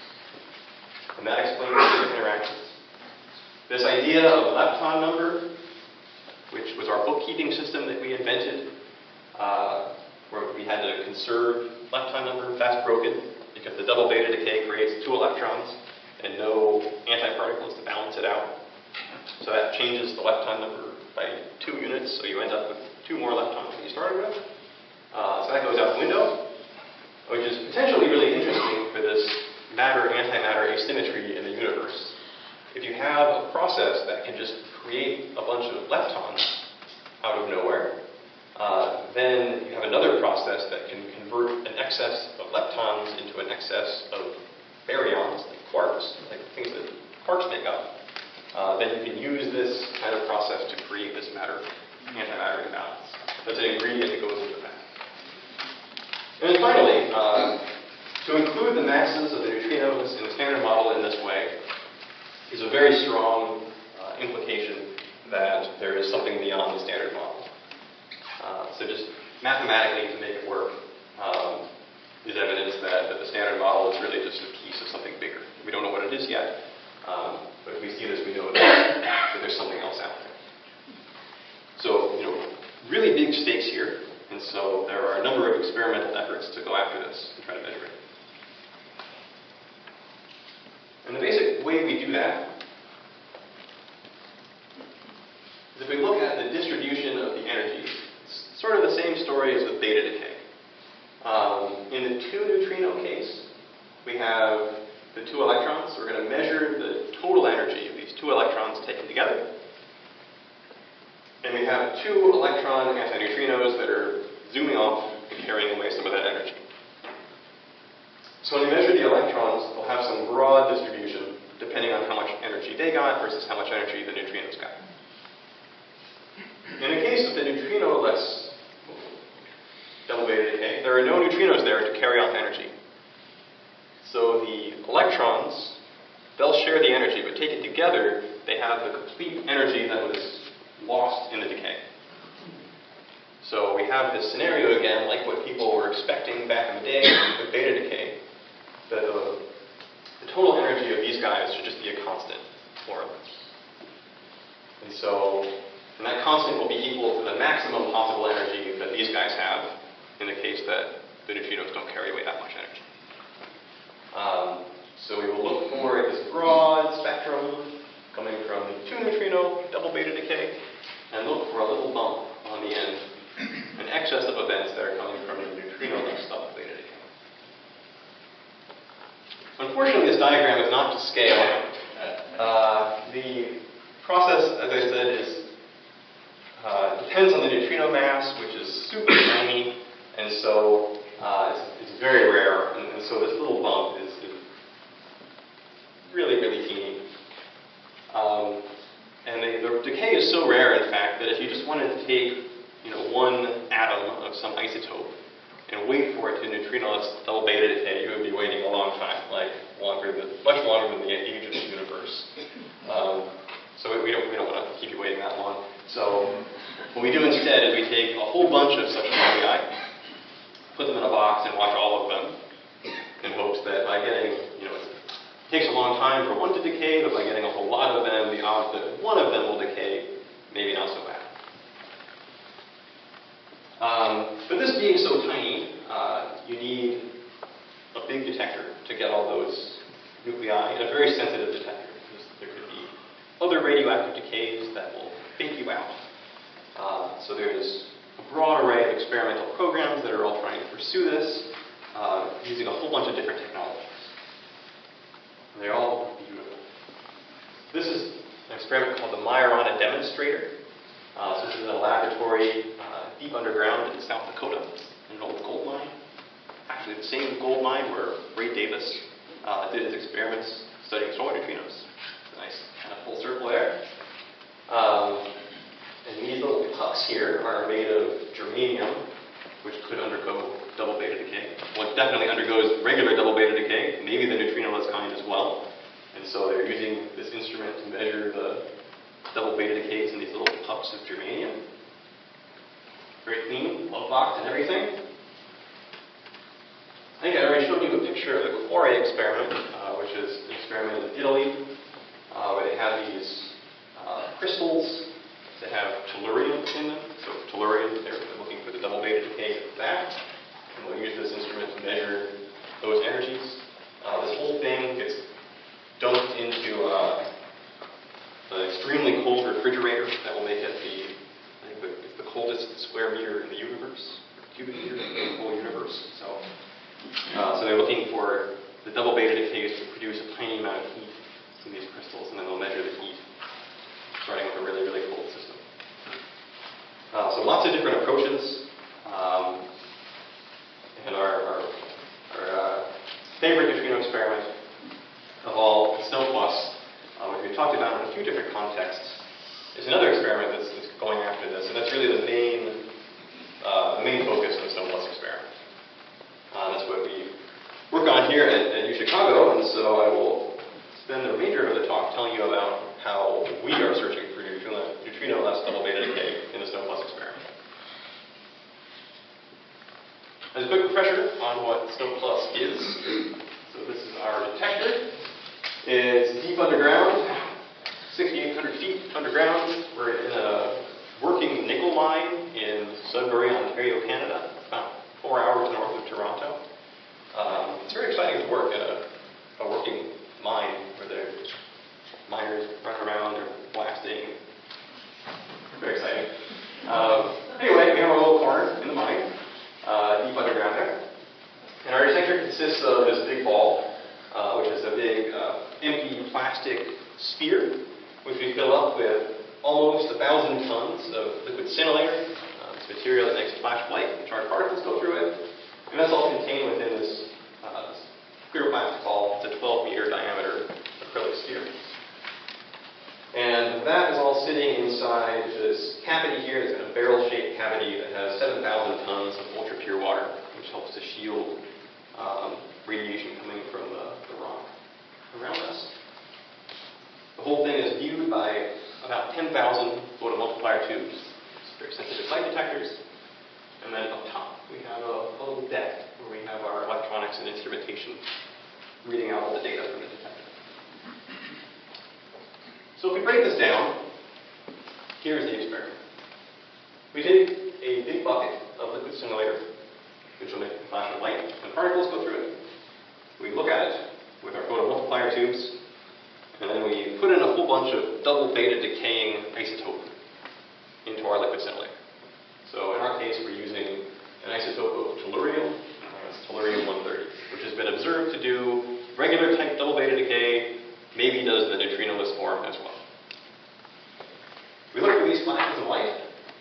Speaker 1: And that explains the interactions. This idea of lepton number, which was our bookkeeping system that we invented, uh, where we had to conserve lepton number, that's broken because the double beta decay creates two electrons and no antiparticles to balance it out. So that changes the lepton number by two units, so you end up with two more leptons than you started with. Uh, so that goes out the window, which is potentially really interesting for this matter-antimatter asymmetry in the universe. If you have a process that can just create a bunch of leptons out of nowhere, uh, then you have another process that can convert an excess of leptons into an excess of baryons, like quarks, like things that quarks make up. Uh, then you can use this kind of process to create this matter-antimatter imbalance. That's an ingredient that goes into that. And then finally, uh, to include the masses of the neutrinos in the standard model in this way is a very strong uh, implication that there is something beyond the standard model. Uh, so just mathematically, to make it work, um, is evidence that, that the standard model is really just a piece of something bigger. We don't know what it is yet, um, but if we see this, we know that, that there's something else out there. So, you know, really big stakes here, and so there are a number of experimental efforts to go after this and try to measure it. And the basic way we do that is if we look at the distribution of the energies. It's sort of the same story as with beta decay. Um, in the two neutrino case, we have the two electrons. So we're going to measure the total energy of these two electrons taken together. And we have two electron antineutrinos that are zooming off and carrying away some of that energy. So when we measure the electrons, they'll have some broad distribution depending on how much energy they got versus how much energy the neutrinos got. In the case of the neutrino-less double beta decay, there are no neutrinos there to carry off energy. So the electrons, they'll share the energy, but taken together, they have the complete energy that was lost in the decay. So we have this scenario again, like what people were expecting back in the day with beta decay, that the, the total energy of these guys should just be a constant, more or less. And so, and that constant will be equal to the maximum possible energy that these guys have, in the case that the neutrinos don't carry away that much energy. Um, so we will look for this broad spectrum coming from the two neutrino double beta decay, and look for a little bump on the end, an excess of events that are coming from the neutrino-less double beta decay. Unfortunately, this diagram is not to scale. Uh, the process, as I said, is Uh, depends on the neutrino mass, which is super tiny, and so uh, it's, it's very rare. And, and so this little bump is, is really, really teeny. Um, and they, the decay is so rare, in fact, that if you just wanted to take, you know, one atom of some isotope and wait for it to neutrino its double beta decay, you would be waiting a long time, like longer than, much longer than the age of the universe. Um, so we don't, we don't want to keep you waiting that long. So what we do instead is we take a whole bunch of such nuclei, put them in a box, and watch all of them, in hopes that by getting, you know, it takes a long time for one to decay, but by getting a whole lot of them, the odds that one of them will decay, maybe not so bad. Um, but this being so tiny, uh, you need a big detector to get all those nuclei, and a very sensitive detector, because there could be other radioactive decays that will fake you out. Uh, so there's a broad array of experimental programs that are all trying to pursue this, uh, using a whole bunch of different technologies. And they're all beautiful. This is an experiment called the Majorana demonstrator. Uh, so this is in a laboratory uh, deep underground in South Dakota, in an old gold mine. Actually, the same gold mine where Ray Davis uh, did his experiments studying solar neutrinos. Nice kind of full circle there. Um, and these little pucks here are made of germanium, which could undergo double beta decay. Well, it definitely undergoes regular double beta decay, maybe the neutrinoless kind as well. And so they're using this instrument to measure the double beta decays in these little pucks of germanium. Very clean, glove box and everything. I think I already showed you a picture of the Quarry experiment, uh, which is an experiment in Italy, uh, where they have these uh, crystals that have tellurium in them. So tellurium, they're looking for the double beta decay of that. And we'll use this instrument to measure those energies. Uh, this whole thing gets dumped into uh, an extremely cold refrigerator that will make it the, I think the, it's the coldest square meter in the universe, cubic meter in the whole universe. So, uh, so they're looking for the double beta decays to produce a tiny amount of heat in these crystals, and then they'll measure the heat starting with a really, really cold system. Uh, so lots of different approaches. Um, and our, our, our uh, favorite neutrino experiment of all, SNOPLUS, uh, which we talked about in a few different contexts, is another experiment that's, that's going after this, and that's really the main, uh, the main focus of the SNOPLUS experiment. Uh, that's what we work on here at, at U Chicago, and so I will spend the remainder of the talk telling you about how we are searching for neutrino, neutrino-less double beta decay in the SNOPLUS experiment. As a quick refresher on what SNOPLUS is, so this is our detector. It's deep underground, sixty-eight hundred feet underground. We're in a working nickel mine in Sudbury, Ontario, Canada, about four hours north of Toronto. Um, it's very exciting to work in a, a working mine where the miners run around, they're blasting. Very exciting. Um, anyway, we have a little corner in the mine, uh, deep underground there. And our detector consists of this big ball, uh, which is a big uh, empty plastic sphere, which we fill up with almost a thousand tons of liquid scintillator, uh, this material that makes flash light, charged particles go through it. And that's all contained within this, uh, this clear plastic ball. It's a twelve meter diameter acrylic sphere. And that is all sitting inside this cavity here. It's in a barrel-shaped cavity that has seven thousand tons of ultra-pure water, which helps to shield um, radiation coming from the, the rock around us. The whole thing is viewed by about ten thousand photomultiplier tubes. It's very sensitive light detectors. And then up top, we have a, a little deck where we have our electronics and instrumentation reading out all the data from the detector. So if we break this down, here's the experiment. We take a big bucket of liquid scintillator, which will make a flash of light, and particles go through it. We look at it with our photomultiplier tubes, and then we put in a whole bunch of double beta decaying isotope into our liquid scintillator. So in our case, we're using an isotope of tellurium, uh, it's tellurium one thirty, which has been observed to do regular type double beta decay, maybe does the neutrinoless form as well. We look for these flashes of light,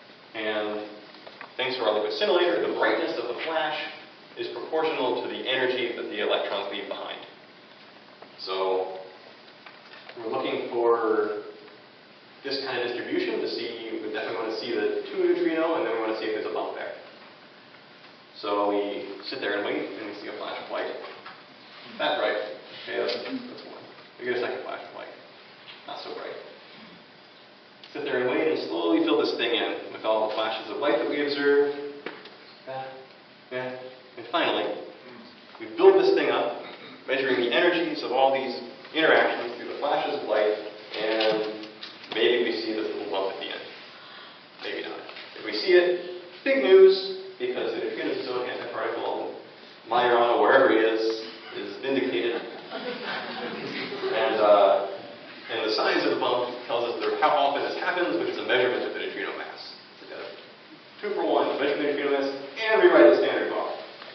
Speaker 1: like oscillator, the brightness of the flash is proportional to the energy that the electrons leave behind. So we're looking for this kind of distribution to see, we definitely want to see the two neutrino, and then we want to see if there's a bump there. So we sit there and wait, and we see a flash of light. That bright. Okay, that's, that's one. We get a second flash of light. Not so bright. Sit there and wait and slowly fill this thing in with all the flashes of light that we observed. Yeah, yeah. And finally, we build this thing up, measuring the energies of all these interactions through the flashes of light, and maybe we see this little bump at the end. Maybe not. If we see it, big news, because the neutrino is its own antiparticle, and Majorana, wherever he is, is vindicated. And, uh, and the size of the bump tells us there, how often this happens, which is a measurement of the neutrino mass. So we got a two for one, measure the neutrino mass, and rewrite the standard law.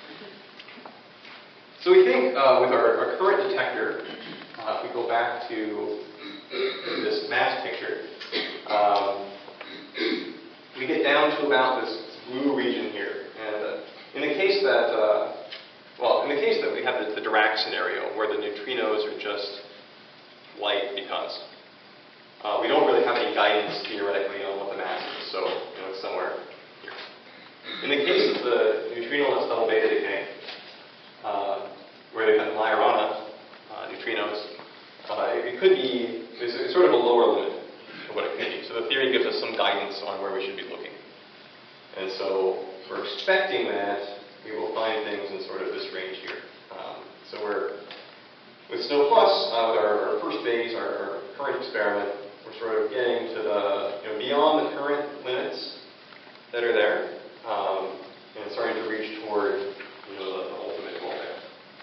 Speaker 1: So we think uh, with our, our current detector, uh, if we go back to this mass picture, um, we get down to about this blue region here. And uh, in the case that, uh, well, in the case that we have the, the Dirac scenario, where the neutrinos are just light because, uh, we don't really have any guidance theoretically on what the mass is, so you know, it's somewhere here. In the case of the neutrino-less double beta decay, uh, where we have Majorana uh, neutrinos, uh, it, it could be, it's, it's sort of a lower limit of what it could be. So the theory gives us some guidance on where we should be looking. And so we're expecting that we will find things in sort of this range here. Um, so we're, with SNO Plus, uh, with our, our first phase, our, our current experiment, we're sort of getting to the, you know, beyond the current limits that are there, um, and starting to reach toward, you know, the, the ultimate goal there.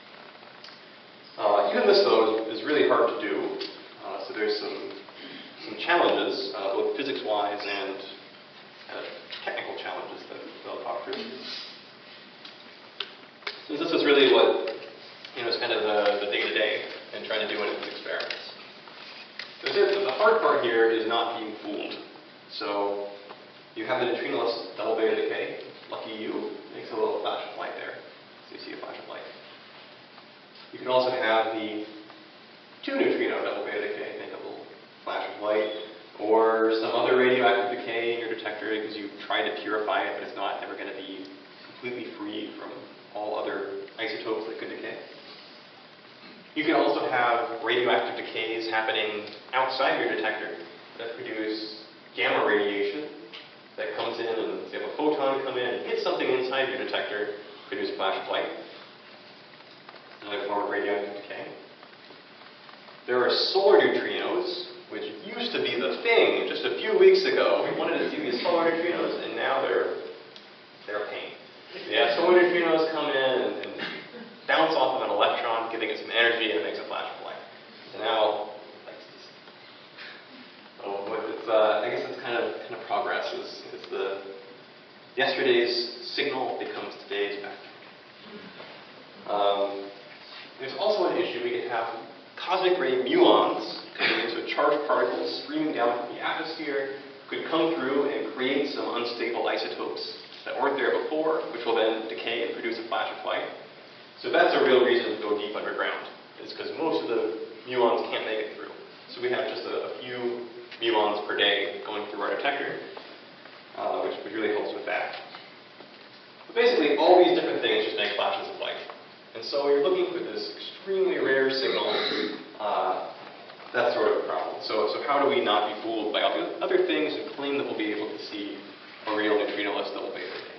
Speaker 1: Uh, even this, though, is, is really hard to do. Uh, so there's some, some challenges, uh, both physics-wise and uh, technical challenges that we'll talk through. Since this is really what, you know, is kind of the, the day-to-day and trying to do it in these experiments. So the hard part here is not being fooled. So you have the neutrino-less double beta decay. Lucky you. Makes a little flash of light there. So you see a flash of light. You can also have the two neutrino double beta decay. Think of a little flash of light. Or some other radioactive decay in your detector because you tried to purify it, but it's not ever going to be completely free from all other isotopes that could decay. You can also have radioactive decays happening outside your detector that produce gamma radiation that comes in, and say if a photon come in and hit something inside your detector, produce a flash of light. Another form of radioactive decay. There are solar neutrinos, which used to be the thing just a few weeks ago. We wanted to see these solar neutrinos, and now they're they're a pain. Yeah, solar neutrinos come in and, and bounce off of an electron, giving it some energy, and it makes a flash of light. So now, like, oh, it's, uh, I guess it's kind of kind of progress. Is, is the yesterday's signal becomes today's vector. Um, there's also an issue. We could have cosmic ray muons coming into charged particles streaming down from the atmosphere, could come through and create some unstable isotopes that weren't there before, which will then decay and produce a flash of light. So that's a real reason to go deep underground, is because most of the muons can't make it through. So we have just a, a few muons per day going through our detector, uh, which, which really helps with that. But basically, all these different things just make flashes of light. And so you're looking for this extremely rare signal. Uh, that's sort of a problem. So, so how do we not be fooled by all the other things and claim that we'll be able to see a real neutrino-less double beta decay?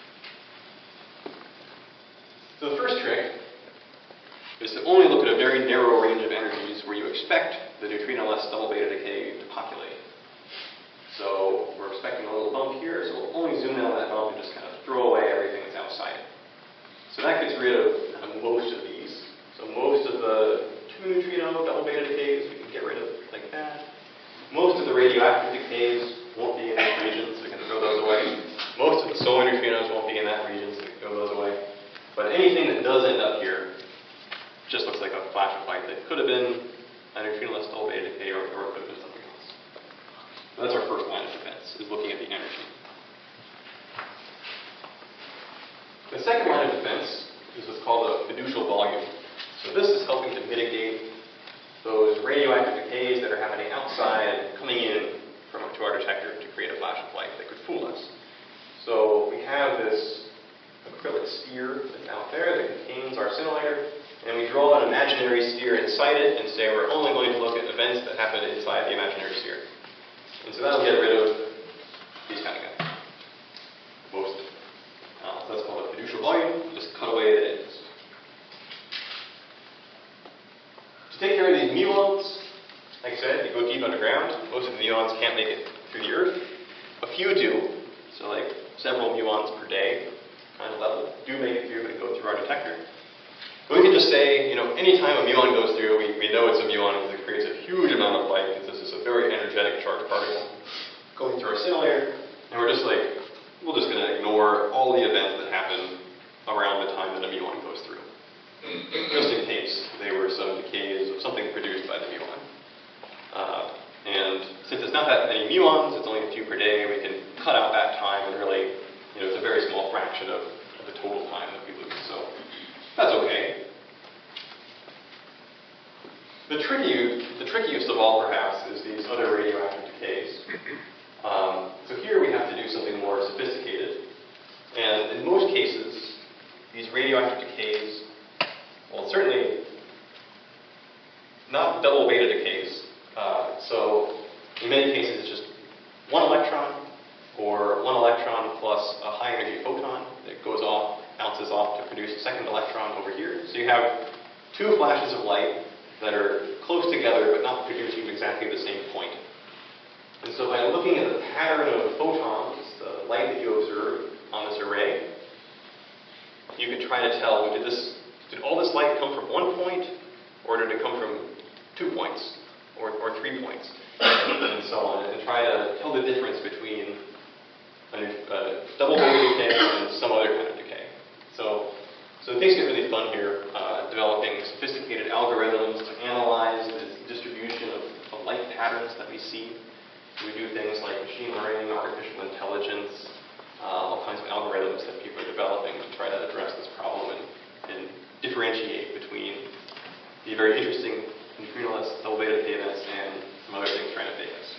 Speaker 1: So the first trick is to only look at a very narrow range of energies where you expect the neutrino-less double beta decay to populate. So we're expecting a little bump here, so we'll only zoom in on that bump and just kind of throw away everything that's outside. So that gets rid of kind of most of these. So most of the two neutrino double beta decays we can get rid of like that. Most of the radioactive decays won't be in that region, so we can throw those away. Most of the solar neutrinos won't be in that region, so we can throw those away. But anything that does end up here just looks like a flash of light that could have been a neutrino-less double beta decay, or, or it could have been something else. So that's our first line of defense, is looking at the energy. second line of defense is what's called a fiducial volume. So this is helping to mitigate those radioactive decays that are happening outside and coming in from to our detector to create a flash of light that could fool us. So we have this acrylic sphere that's out there that contains our scintillator, and we draw an imaginary sphere inside it and say we're only going to look at events that happen inside the imaginary sphere. And so that'll get rid of these kind of guys. Most. Uh, so that's called a fiducial volume. Just cut away the edges. To take care of these muons, like I said, you go deep underground. Most of the muons can't make it through the earth. A few do. So like several muons per day kind of level do make it through and go through our detector. But we can just say, you know, anytime a muon goes through, we, we know it's a muon because it creates a huge amount of light because this is a very energetic charged particle going through our scintillator. And we're just like, we're just going to ignore all the events that happen around the time that a muon goes through. Just in case they were some decays of something produced by the muon. Uh, and since it's not that many muons, it's only a few per day, we can cut out that time and really, you know, it's a very small fraction of, of the total time that we lose. So that's okay. The tricky, the trickiest of all, perhaps, is these other radioactive decays. Um, so here we have to do something more sophisticated. And in most cases, these radioactive decays, well, certainly not double beta decays. Uh, so in many cases, it's just one electron or one electron plus a high energy photon that goes off, bounces off to produce a second electron over here. So you have two flashes of light that are close together but not producing exactly the same point. And so by looking at the pattern of the photons, the light that you observe on this array, you can try to tell, did this, did all this light come from one point, or did it come from two points, or, or three points, and, and so on, and try to tell the difference between a, a double beta decay and some other kind of decay. So, so things get really fun here, uh, developing sophisticated algorithms to analyze the distribution of, of light patterns that we see. We do things like machine learning, artificial intelligence, uh, all kinds of algorithms that people are developing to try to address this problem and, and differentiate between the very interesting neutrino-less double beta decay events and some other things trying to fake us.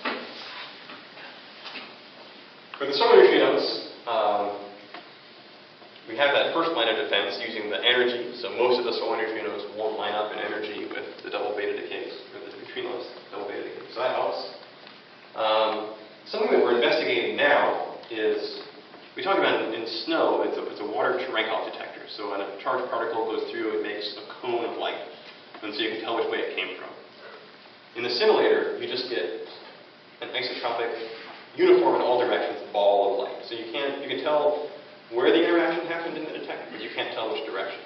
Speaker 1: For the solar neutrinos, um, we have that first line of defense using the energy. So most of the solar neutrinos won't line up in energy with the double beta decays, or the neutrino-less double beta decays. So that helps. Um, something that we're investigating now is, we talk about in, in snow, it's a, it's a water Cherenkov detector. So when a charged particle goes through, it makes a cone of light. And so you can tell which way it came from. In the scintillator, you just get an isotropic, uniform in all directions ball of light. So you can't, you can tell where the interaction happened in the detector, but you can't tell which direction.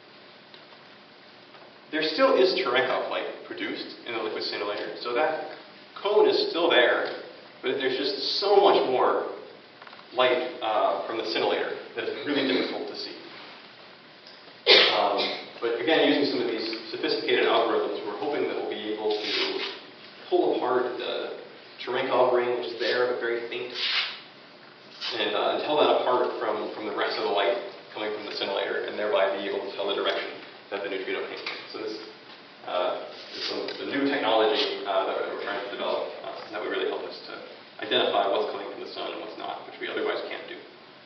Speaker 1: There still is Cherenkov light produced in the liquid scintillator, so that cone is still there, but there's just so much more light uh, from the scintillator that it's really difficult to see. Um, but again, using some of these sophisticated algorithms, we're hoping that we'll be able to pull apart the Cherenkov ring, which is there but very faint, and, uh, and tell that apart from, from the rest of the light coming from the scintillator, and thereby be able to tell the direction that the neutrino came from. So this uh, is some, the new technology uh, that we're trying to develop uh, that would really help us to identify what's coming from the sun and what's not, which we otherwise can't do.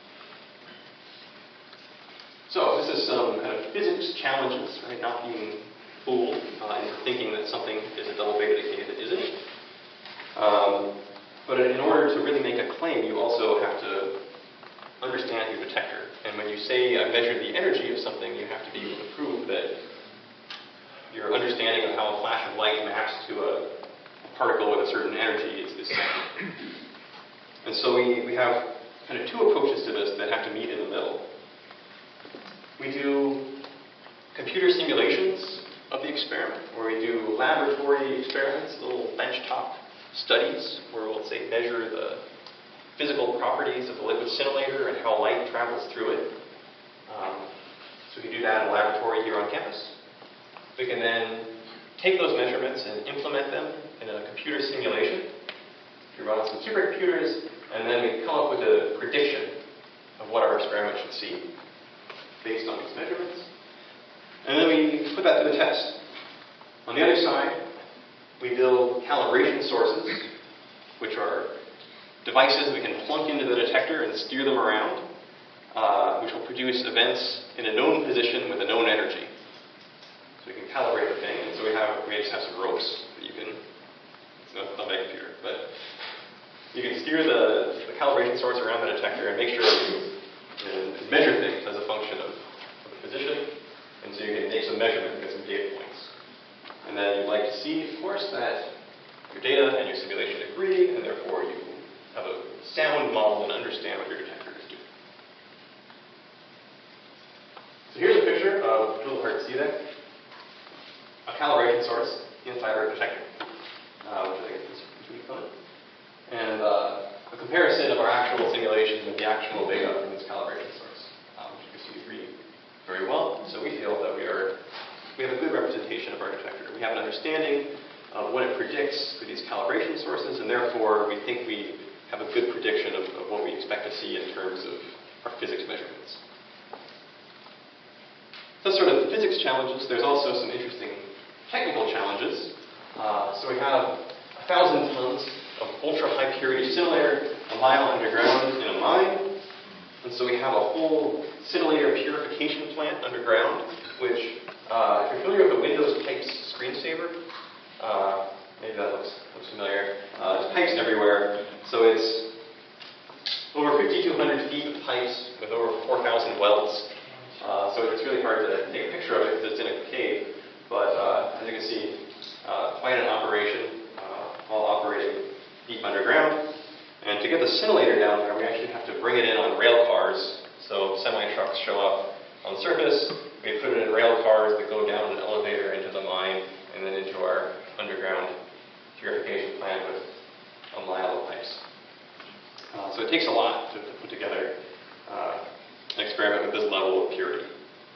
Speaker 1: So this is some kind of physics challenges, right? Not being fooled uh, into thinking that something is a double beta decay that isn't. Um, but in order to really make a claim, you also have to understand your detector. And when you say I measured the energy of something, you have to be able to prove that your understanding of how a flash of light maps to a, a particle with a certain energy is, is sound. And so we, we have kind of two approaches to this that have to meet in the middle. We do computer simulations of the experiment, where we do laboratory experiments, little benchtop studies, where we'll say measure the physical properties of the liquid scintillator and how light travels through it. Um, so we can do that in a laboratory here on campus. We can then take those measurements and implement them in a computer simulation. We run some supercomputers, and then we come up with a prediction of what our experiment should see. based on these measurements. And then we put that to the test. On the other side, we build calibration sources, which are devices we can plunk into the detector and steer them around, uh, which will produce events in a known position with a known energy. So we can calibrate the thing, and so we have we just have some ropes that you can. It's not, not my computer, but you can steer the, the calibration source around the detector and make sure that you and measure things as a function of, of the position, and so you can make some measurement and get some data points. And then you'd like to see, of course, that your data and your simulation agree, and therefore you have a sound model and understand what your detector is doing. So here's a picture of, a little hard to see there, a calibration source inside our detector, uh, which I think is pretty fun. And uh, a comparison of our actual simulation with the actual data from this calibration source, um, which you can see agree very well. So we feel that we are we have a good representation of our detector. We have an understanding of what it predicts for these calibration sources, and therefore we think we have a good prediction of, of what we expect to see in terms of our physics measurements. That's sort of the physics challenges. There's also some interesting technical challenges. Uh, so we have a thousand tons of ultra-high purity scintillator a mile underground in a mine. And so we have a whole scintillator purification plant underground, which, uh, if you're familiar with the Windows Pipes screensaver, uh, maybe that looks, looks familiar. Uh, there's pipes everywhere. So it's over fifty-two hundred feet of pipes with over four thousand welds. Uh, so it's really hard to take a picture of it because it's in a cave. But uh, as you can see, uh, quite an operation, uh, all operating deep underground. And to get the scintillator down there, we actually have to bring it in on rail cars. So semi-trucks show up on the surface, we put it in rail cars that go down an elevator into the mine, and then into our underground purification plant with a mile of pipes. Uh, so it takes a lot to, to put together uh, an experiment with this level of purity.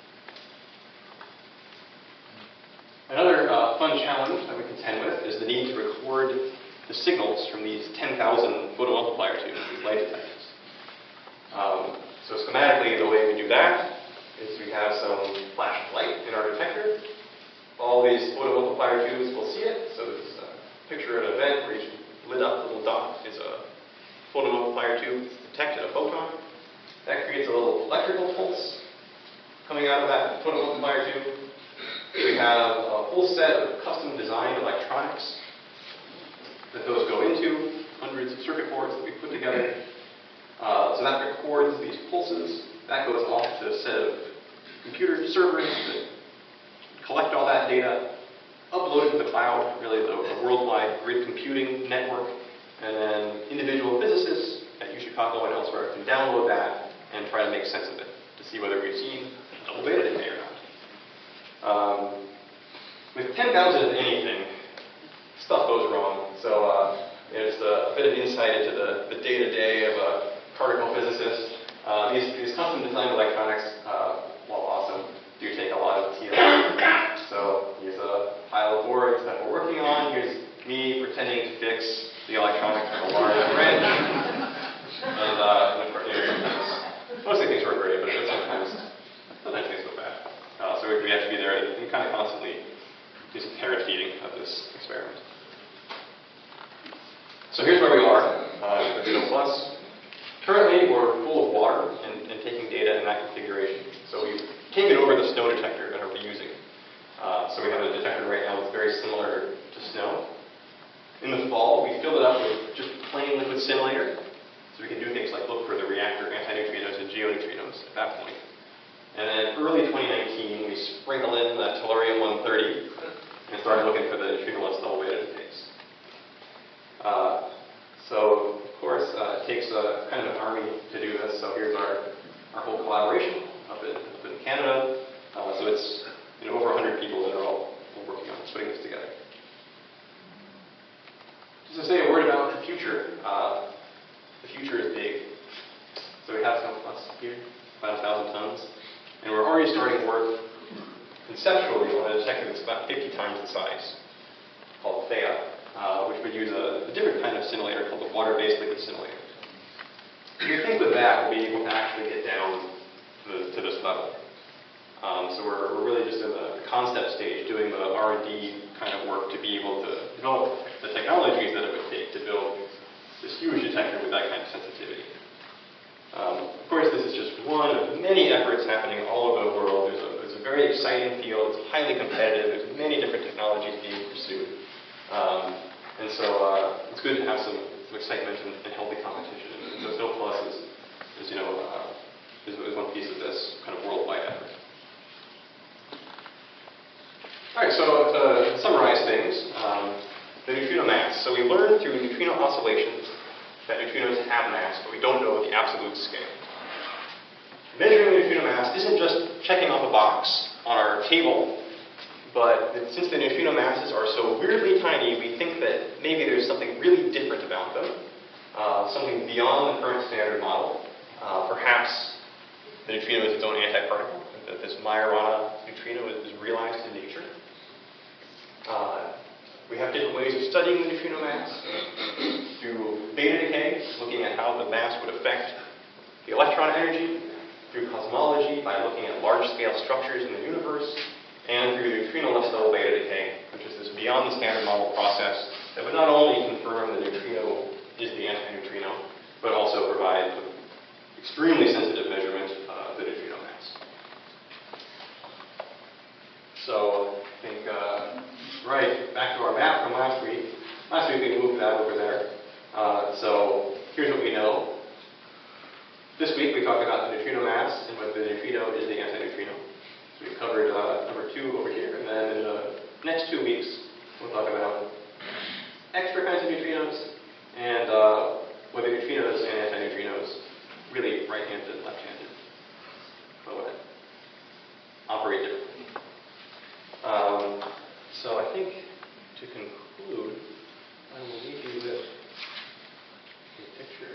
Speaker 1: Another uh, fun challenge that we contend with is the need to record the signals from these ten thousand photomultiplier tubes, these light detectors. Um, so schematically, the way we do that is we have some flash of light in our detector. All these photomultiplier tubes will see it. So this is a picture of an event where each lit up little dot is a photomultiplier tube detected a photon. That creates a little electrical pulse coming out of that photomultiplier tube. We have a whole set of custom designed electronics that those go into, hundreds of circuit boards that we put together. Uh, so that records these pulses. That goes off to a set of computer servers that collect all that data, upload it to the cloud, really the, the worldwide grid computing network, and then individual physicists at U Chicago and elsewhere can download that and try to make sense of it to see whether we've seen double beta decay or not. Um, with ten thousand of anything, stuff goes wrong. So uh, it's a, a bit of insight into the, the day-to-day of a particle physicist. Uh, these, these custom designed electronics, uh, while awesome, do take a lot of T L C. So here's a pile of boards that we're working on. Here's me pretending to fix the electronics with a large wrench. And, uh, and of course, you know, sometimes, mostly things work great, but sometimes, sometimes things go bad. Uh, so we have to be there and kind of constantly do some parrot feeding of this experiment. So here's where we are uh, with Vito Plus. Currently, we're full of water and, and taking data in that configuration. So we've taken over the snow detector that we're using. Uh, so we have a detector right now that's very similar to snow. In the fall, we filled it up with just plain liquid scintillator. So we can do things like look for the reactor antineutrinos and geoneutrinos at that point. And then early twenty nineteen, we sprinkle in that tellurium one thirty and started looking for the neutrinoless double beta decays. Uh, so, of course, uh, it takes a, kind of an army to do this. So here's our, our whole collaboration up in, up in Canada. Uh, so it's you know, over one hundred people that are all, all working on putting this together. Just to say a word about the future. Uh, the future is big. So we have some plus here, about one thousand tons. And we're already starting work conceptually on a detector that's about fifty times the size, called Theia, uh, which would use a, a different kind of scintillator called the water-based liquid scintillator. We think with that we'll be able to actually get down to, the, to this level. Um, so we're, we're really just in the concept stage, doing the R and D kind of work to be able to develop the technologies that it would take to build this huge detector with that kind of sensitivity. Um, of course, this is just one of many efforts happening all over the world. There's a, it's a very exciting field. It's highly competitive. There's many different technologies being pursued. Um, and so uh, it's good to have some, some excitement and, and healthy competition. And so SNOW+ is, is, you know, uh, is, is one piece of this kind of worldwide effort. All right, so to summarize things, um, the neutrino mass. So we learned through neutrino oscillations that neutrinos have mass, but we don't know the absolute scale. Measuring the neutrino mass isn't just checking off a box on our table, but since the neutrino masses are so weirdly tiny, we think that maybe there's something really different about them, uh, something beyond the current standard model. Uh, perhaps the neutrino is its own antiparticle, that this Majorana neutrino is, is realized in nature. Uh, we have different ways of studying the neutrino mass through beta decay, looking at how the mass would affect the electron energy, through cosmology by looking at large-scale structures in the universe, and through neutrino level beta decay, which is this beyond the standard model process that would not only confirm the neutrino is the antineutrino, but also provide extremely sensitive measurement of the neutrino mass. So I think, uh, right, back to our map from last week. Last week we moved that over there. Uh, so here's what we know. This week we talked about the neutrino mass and whether the neutrino is the antineutrino. So we've covered uh, number two over here, and then in the next two weeks we'll talk about extra kinds of neutrinos and uh, whether neutrinos and antineutrinos really right-handed and left-handed, but what operate differently. Um, so I think to conclude, I will leave you with a picture.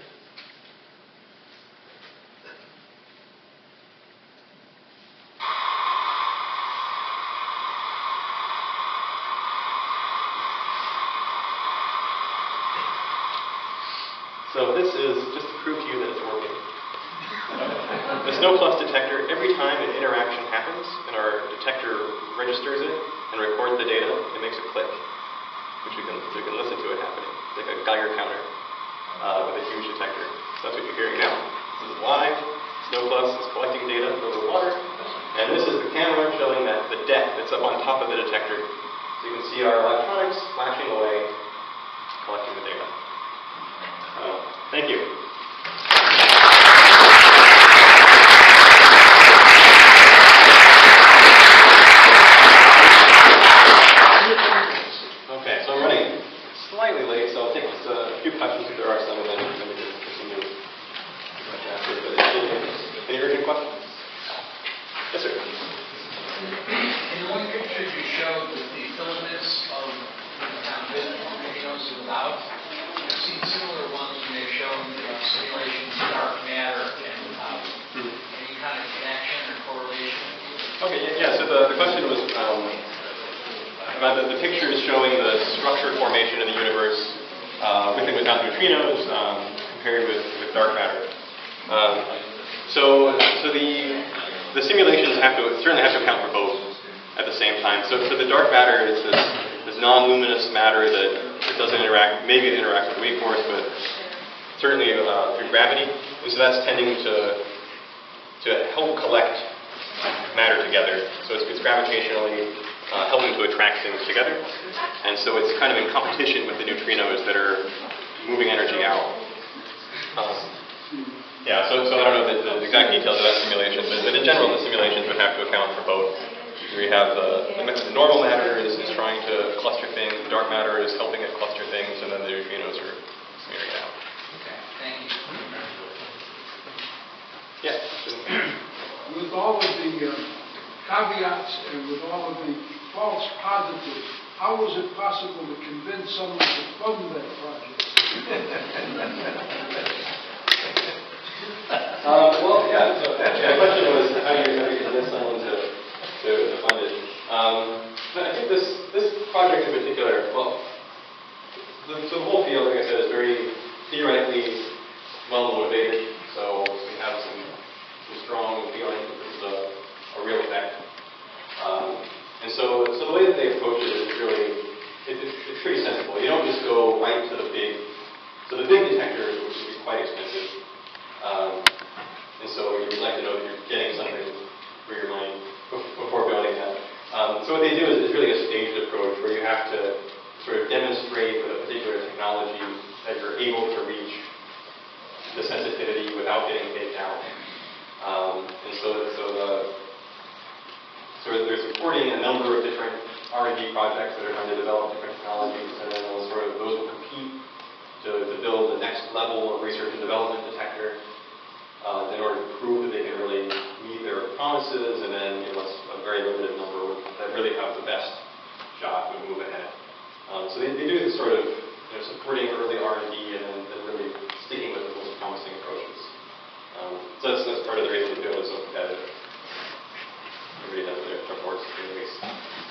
Speaker 1: So this is just to prove to you that it's working. The SNOW+ detector, every time an interaction happens and our detector registers it and records the data, it makes a click, which we can, so we can listen to it happening. It's like a Geiger counter uh, with a huge detector. So that's what you're hearing now. This is live. SNOW+ is collecting data over the water. And this is the camera showing that the deck that's up on top of the detector. So you can see our electronics flashing away, collecting the data. Uh, thank you. Okay, so I'm running slightly late, so I'll take just a few questions if there are some, and then then we can continue after. But any urgent questions? Yes, sir.
Speaker 3: In one picture, you showed that the filaments of neutrinos without. I've seen similar ones when they've shown uh, simulations of dark matter and without. Hmm. Any kind of connection or correlation?
Speaker 1: Okay, yeah, yeah. So the, the question was um, about the, the pictures showing the structure formation in the universe uh, with and without neutrinos um, compared with, with dark matter. Um, so so the the simulations have to certainly have to account for both at the same time. So, so the dark matter is this, this non-luminous matter that, that doesn't interact, maybe it interacts with wave force, but certainly uh, through gravity. And so that's tending to to help collect matter together. So it's, it's gravitationally uh, helping to attract things together. And so it's kind of in competition with the neutrinos that are moving energy out. Um, yeah, so, so I don't know the, the exact details of that simulation, but, but in general the simulations would have to account for both. We have the, the normal matter is, is trying to cluster things, the dark matter is helping it cluster things, and then the neutrinos are smearing it out.
Speaker 3: Okay, thank you.
Speaker 1: Yeah.
Speaker 4: With all of the uh, caveats and with all of the false positives, how was it possible to convince someone to fund that project?
Speaker 1: um, well, yeah, so actually the question was how do you, how do you convince someone to, to, to fund it? Um, but I think this, this project in particular, well, the, so the whole field, like I said, is very theoretically well motivated, so we have some, some strong feeling that this is a, a real effect. able to reach the sensitivity without getting baked out. Um, and so, so, the, so they're supporting a number of different R and D projects that are trying to develop different technologies, and then those sort of those will compete to, to build the next level of research and development detector uh, in order to prove that they can really meet their promises, and then you know, it's a very limited number that really have the best shot to move ahead. Um, so they, they do this sort of you know, supporting early R and D and then, then really sticking with the most promising approaches. Um, so that's, that's part of the reason the field is so competitive. Everybody has their reports in the waste.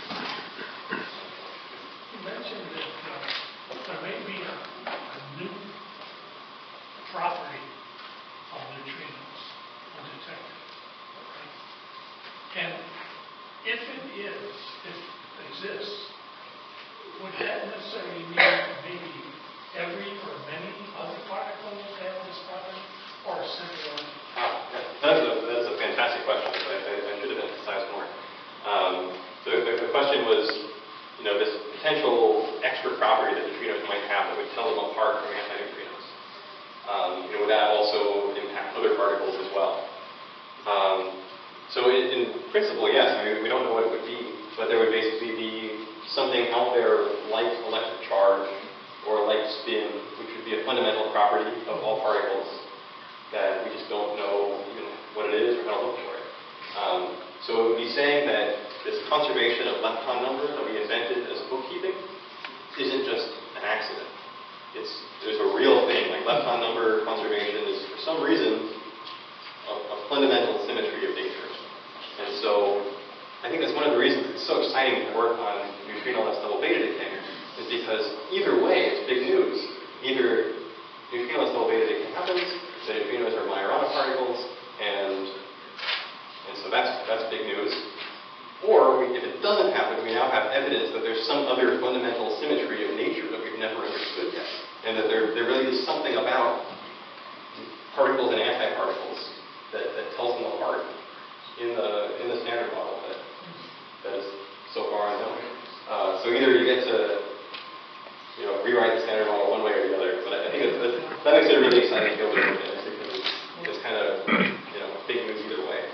Speaker 2: You mentioned that uh, there may be a, a new property of neutrinos undetected. Right? And if it is, if it exists, would that necessarily mean maybe every or many other particles have this property, or a single one?
Speaker 1: Ah, yeah. That's a, that's a fantastic question. I, I, I should have emphasized more. Um, so the, the question was, you know, this potential extra property that neutrinos might have that would tell them apart from antineutrinos. Um, you know, would that also impact other particles as well? Um, so in, in principle, yes. I mean, we don't know what it would be, but there would basically be something out there like electric charge or like spin, which would be a fundamental property of all particles that we just don't know even what it is or how to look for it. Um, so it would be saying that this conservation of lepton number that we invented as bookkeeping isn't just an accident. It's, there's a real thing, like lepton number conservation is, for some reason, a, a fundamental symmetry of nature. And so I think that's one of the reasons it's so exciting to work on neutrino less double beta decay, is because either way, it's big news. Either neutrino less double beta decay happens, the neutrinos are Majorana particles, and and so that's that's big news. Or we, if it doesn't happen, we now have evidence that there's some other fundamental symmetry of nature that we've never understood yet, and that there there really is something about particles and antiparticles that, that tells them apart in the in the standard model that that is so far unknown. Uh, so either you get to you know rewrite the standard model one way or the other, but I think it's, it's, that makes it a really exciting field of work because it's, it's kind of you know big news either way.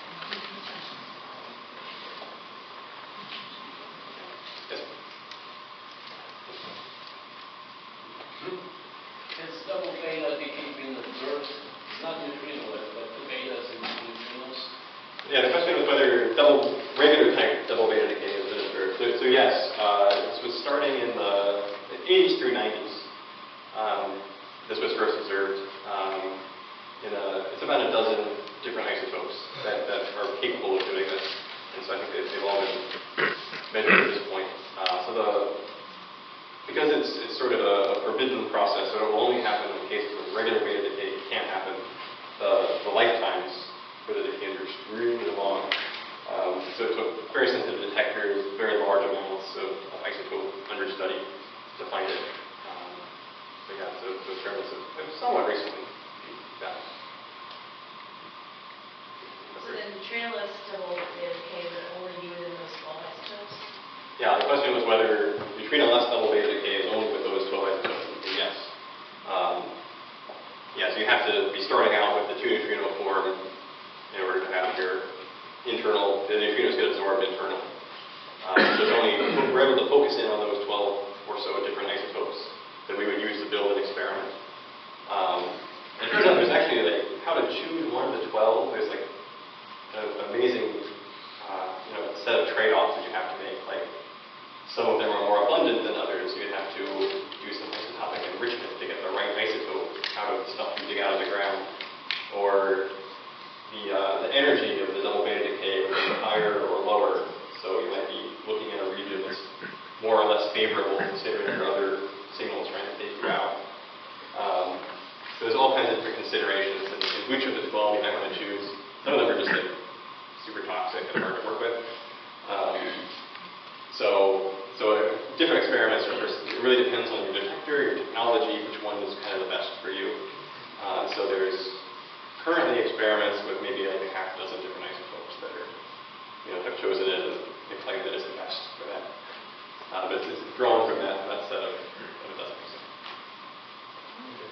Speaker 1: Yes.
Speaker 5: Is double beta decay being observed? Not neutrinos, but the betas and neutrinos.
Speaker 1: Yeah, the question was whether double regular type double beta decay has been observed. So, so yes, uh, this was starting in the eighties through nineties. Um, this was first observed um, in a, it's about a dozen different isotopes that, that are capable of doing this. And so I think they've, they've all been measured at this point. Uh, so the because it's it's sort of a, a forbidden process, so it will only happen in cases where regular beta decay can't happen. The, the lifetimes for the decays are extremely long. Um, so it took very sensitive detectors, very large amounts of, of isotope under study to find it. Um, so yeah, so, so experiments have somewhat recently done.
Speaker 6: So then neutrino-less double beta decay would only be within those twelve isotopes?
Speaker 1: Yeah, the question was whether neutrino-less double beta decay is only with those twelve isotopes. And yes. Um, yeah, so you have to be starting out with the two neutrino form in order to have your internal, the neutrinos get absorbed internally. Um, so it's only, we're able to focus in on those twelve or so different isotopes that we would use to build an experiment. Um, and it turns out there's actually like how to choose one of the twelve. There's like an amazing uh, you know, set of trade-offs that you have to make. Like some of them are more abundant than others. You'd have to do some isotopic enrichment to get the right isotope out of the stuff you dig out of the ground. Or the, uh, the energy of the double beta decay would be higher or lower. So you might be looking at a region that's more or less favorable considering your other signals trying to take you out. Um, so there's all kinds of different considerations and, and which of the twelve you might want to choose. Some of them are just like super toxic and hard to work with. Um, so so different experiments are just, it really depends on your detector, your technology, which one is kind of the best for you. Uh, so there's currently experiments with maybe like a half dozen different isotopes that are, you know, have chosen it and they claim that it's the best for that. Uh, but it's, it's drawn from that, that set of, of a dozen.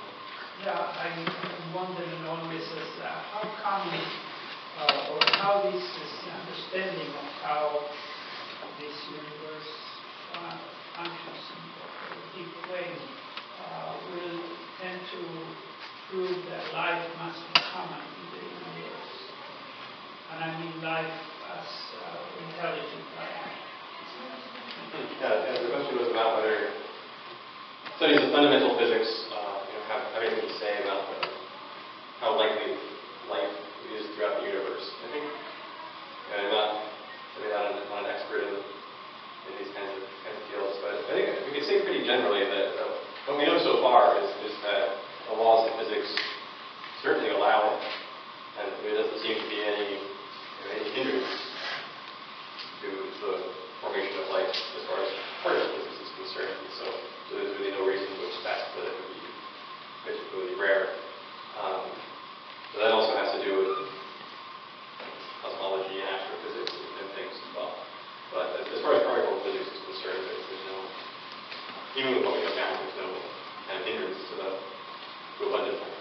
Speaker 7: I'm wondering always is uh, how come, uh, or how this is the understanding of how this universe uh, functions in a deep way uh, will tend to prove that life must be common in the universe. And I mean life as uh, intelligent life.
Speaker 1: Yeah, yeah, the question was about whether studies of fundamental physics uh, you know, have, have anything to say about the, how likely life is throughout the universe. I think yeah, I'm not, I'm not, an, not an expert in, in these kinds of, kinds of fields, but I think we can say pretty generally that uh, what we know so far is, is that the laws of physics certainly allow it, and there doesn't seem to be any, you know, any hindrance to the formation of life as far as particle physics is concerned. And so, so there's really no reason to expect that it would be particularly rare. Um, so that also has to do with cosmology and astrophysics and, and things as well. But as far as particle physics is concerned, there's, there's no, even with what we know now, there's no kind of hindrance to the to abundant life.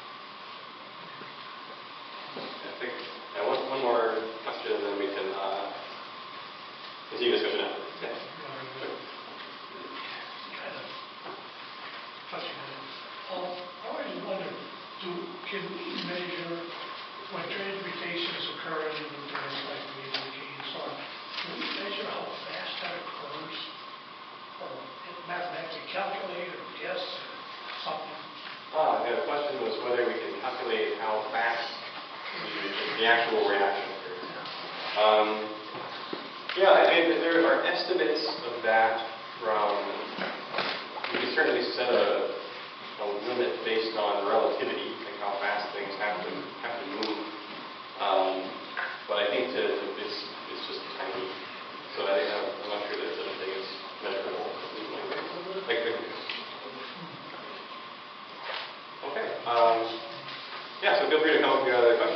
Speaker 1: I think yeah, one, one more question, and then we can uh, continue discussion after. Yeah.
Speaker 2: Kind of touching on it. Um, I always wondered, do, can we measure when transmutations occur in the universe, like we indicate and so on, can we measure how fast that occurs? Or mathematically calculate or guess or something?
Speaker 1: Ah, yeah, the question was whether we can calculate how fast the, the actual reaction occurs. Um, yeah, I mean, there are estimates of that from, you can certainly set a, a limit based on relativity, like how fast things have to have to move. Um, but I think that it's, it's just tiny. So I think I'm, I'm not sure that such a thing is measurable. Like, okay. Um, yeah, so feel free to come up with your other questions.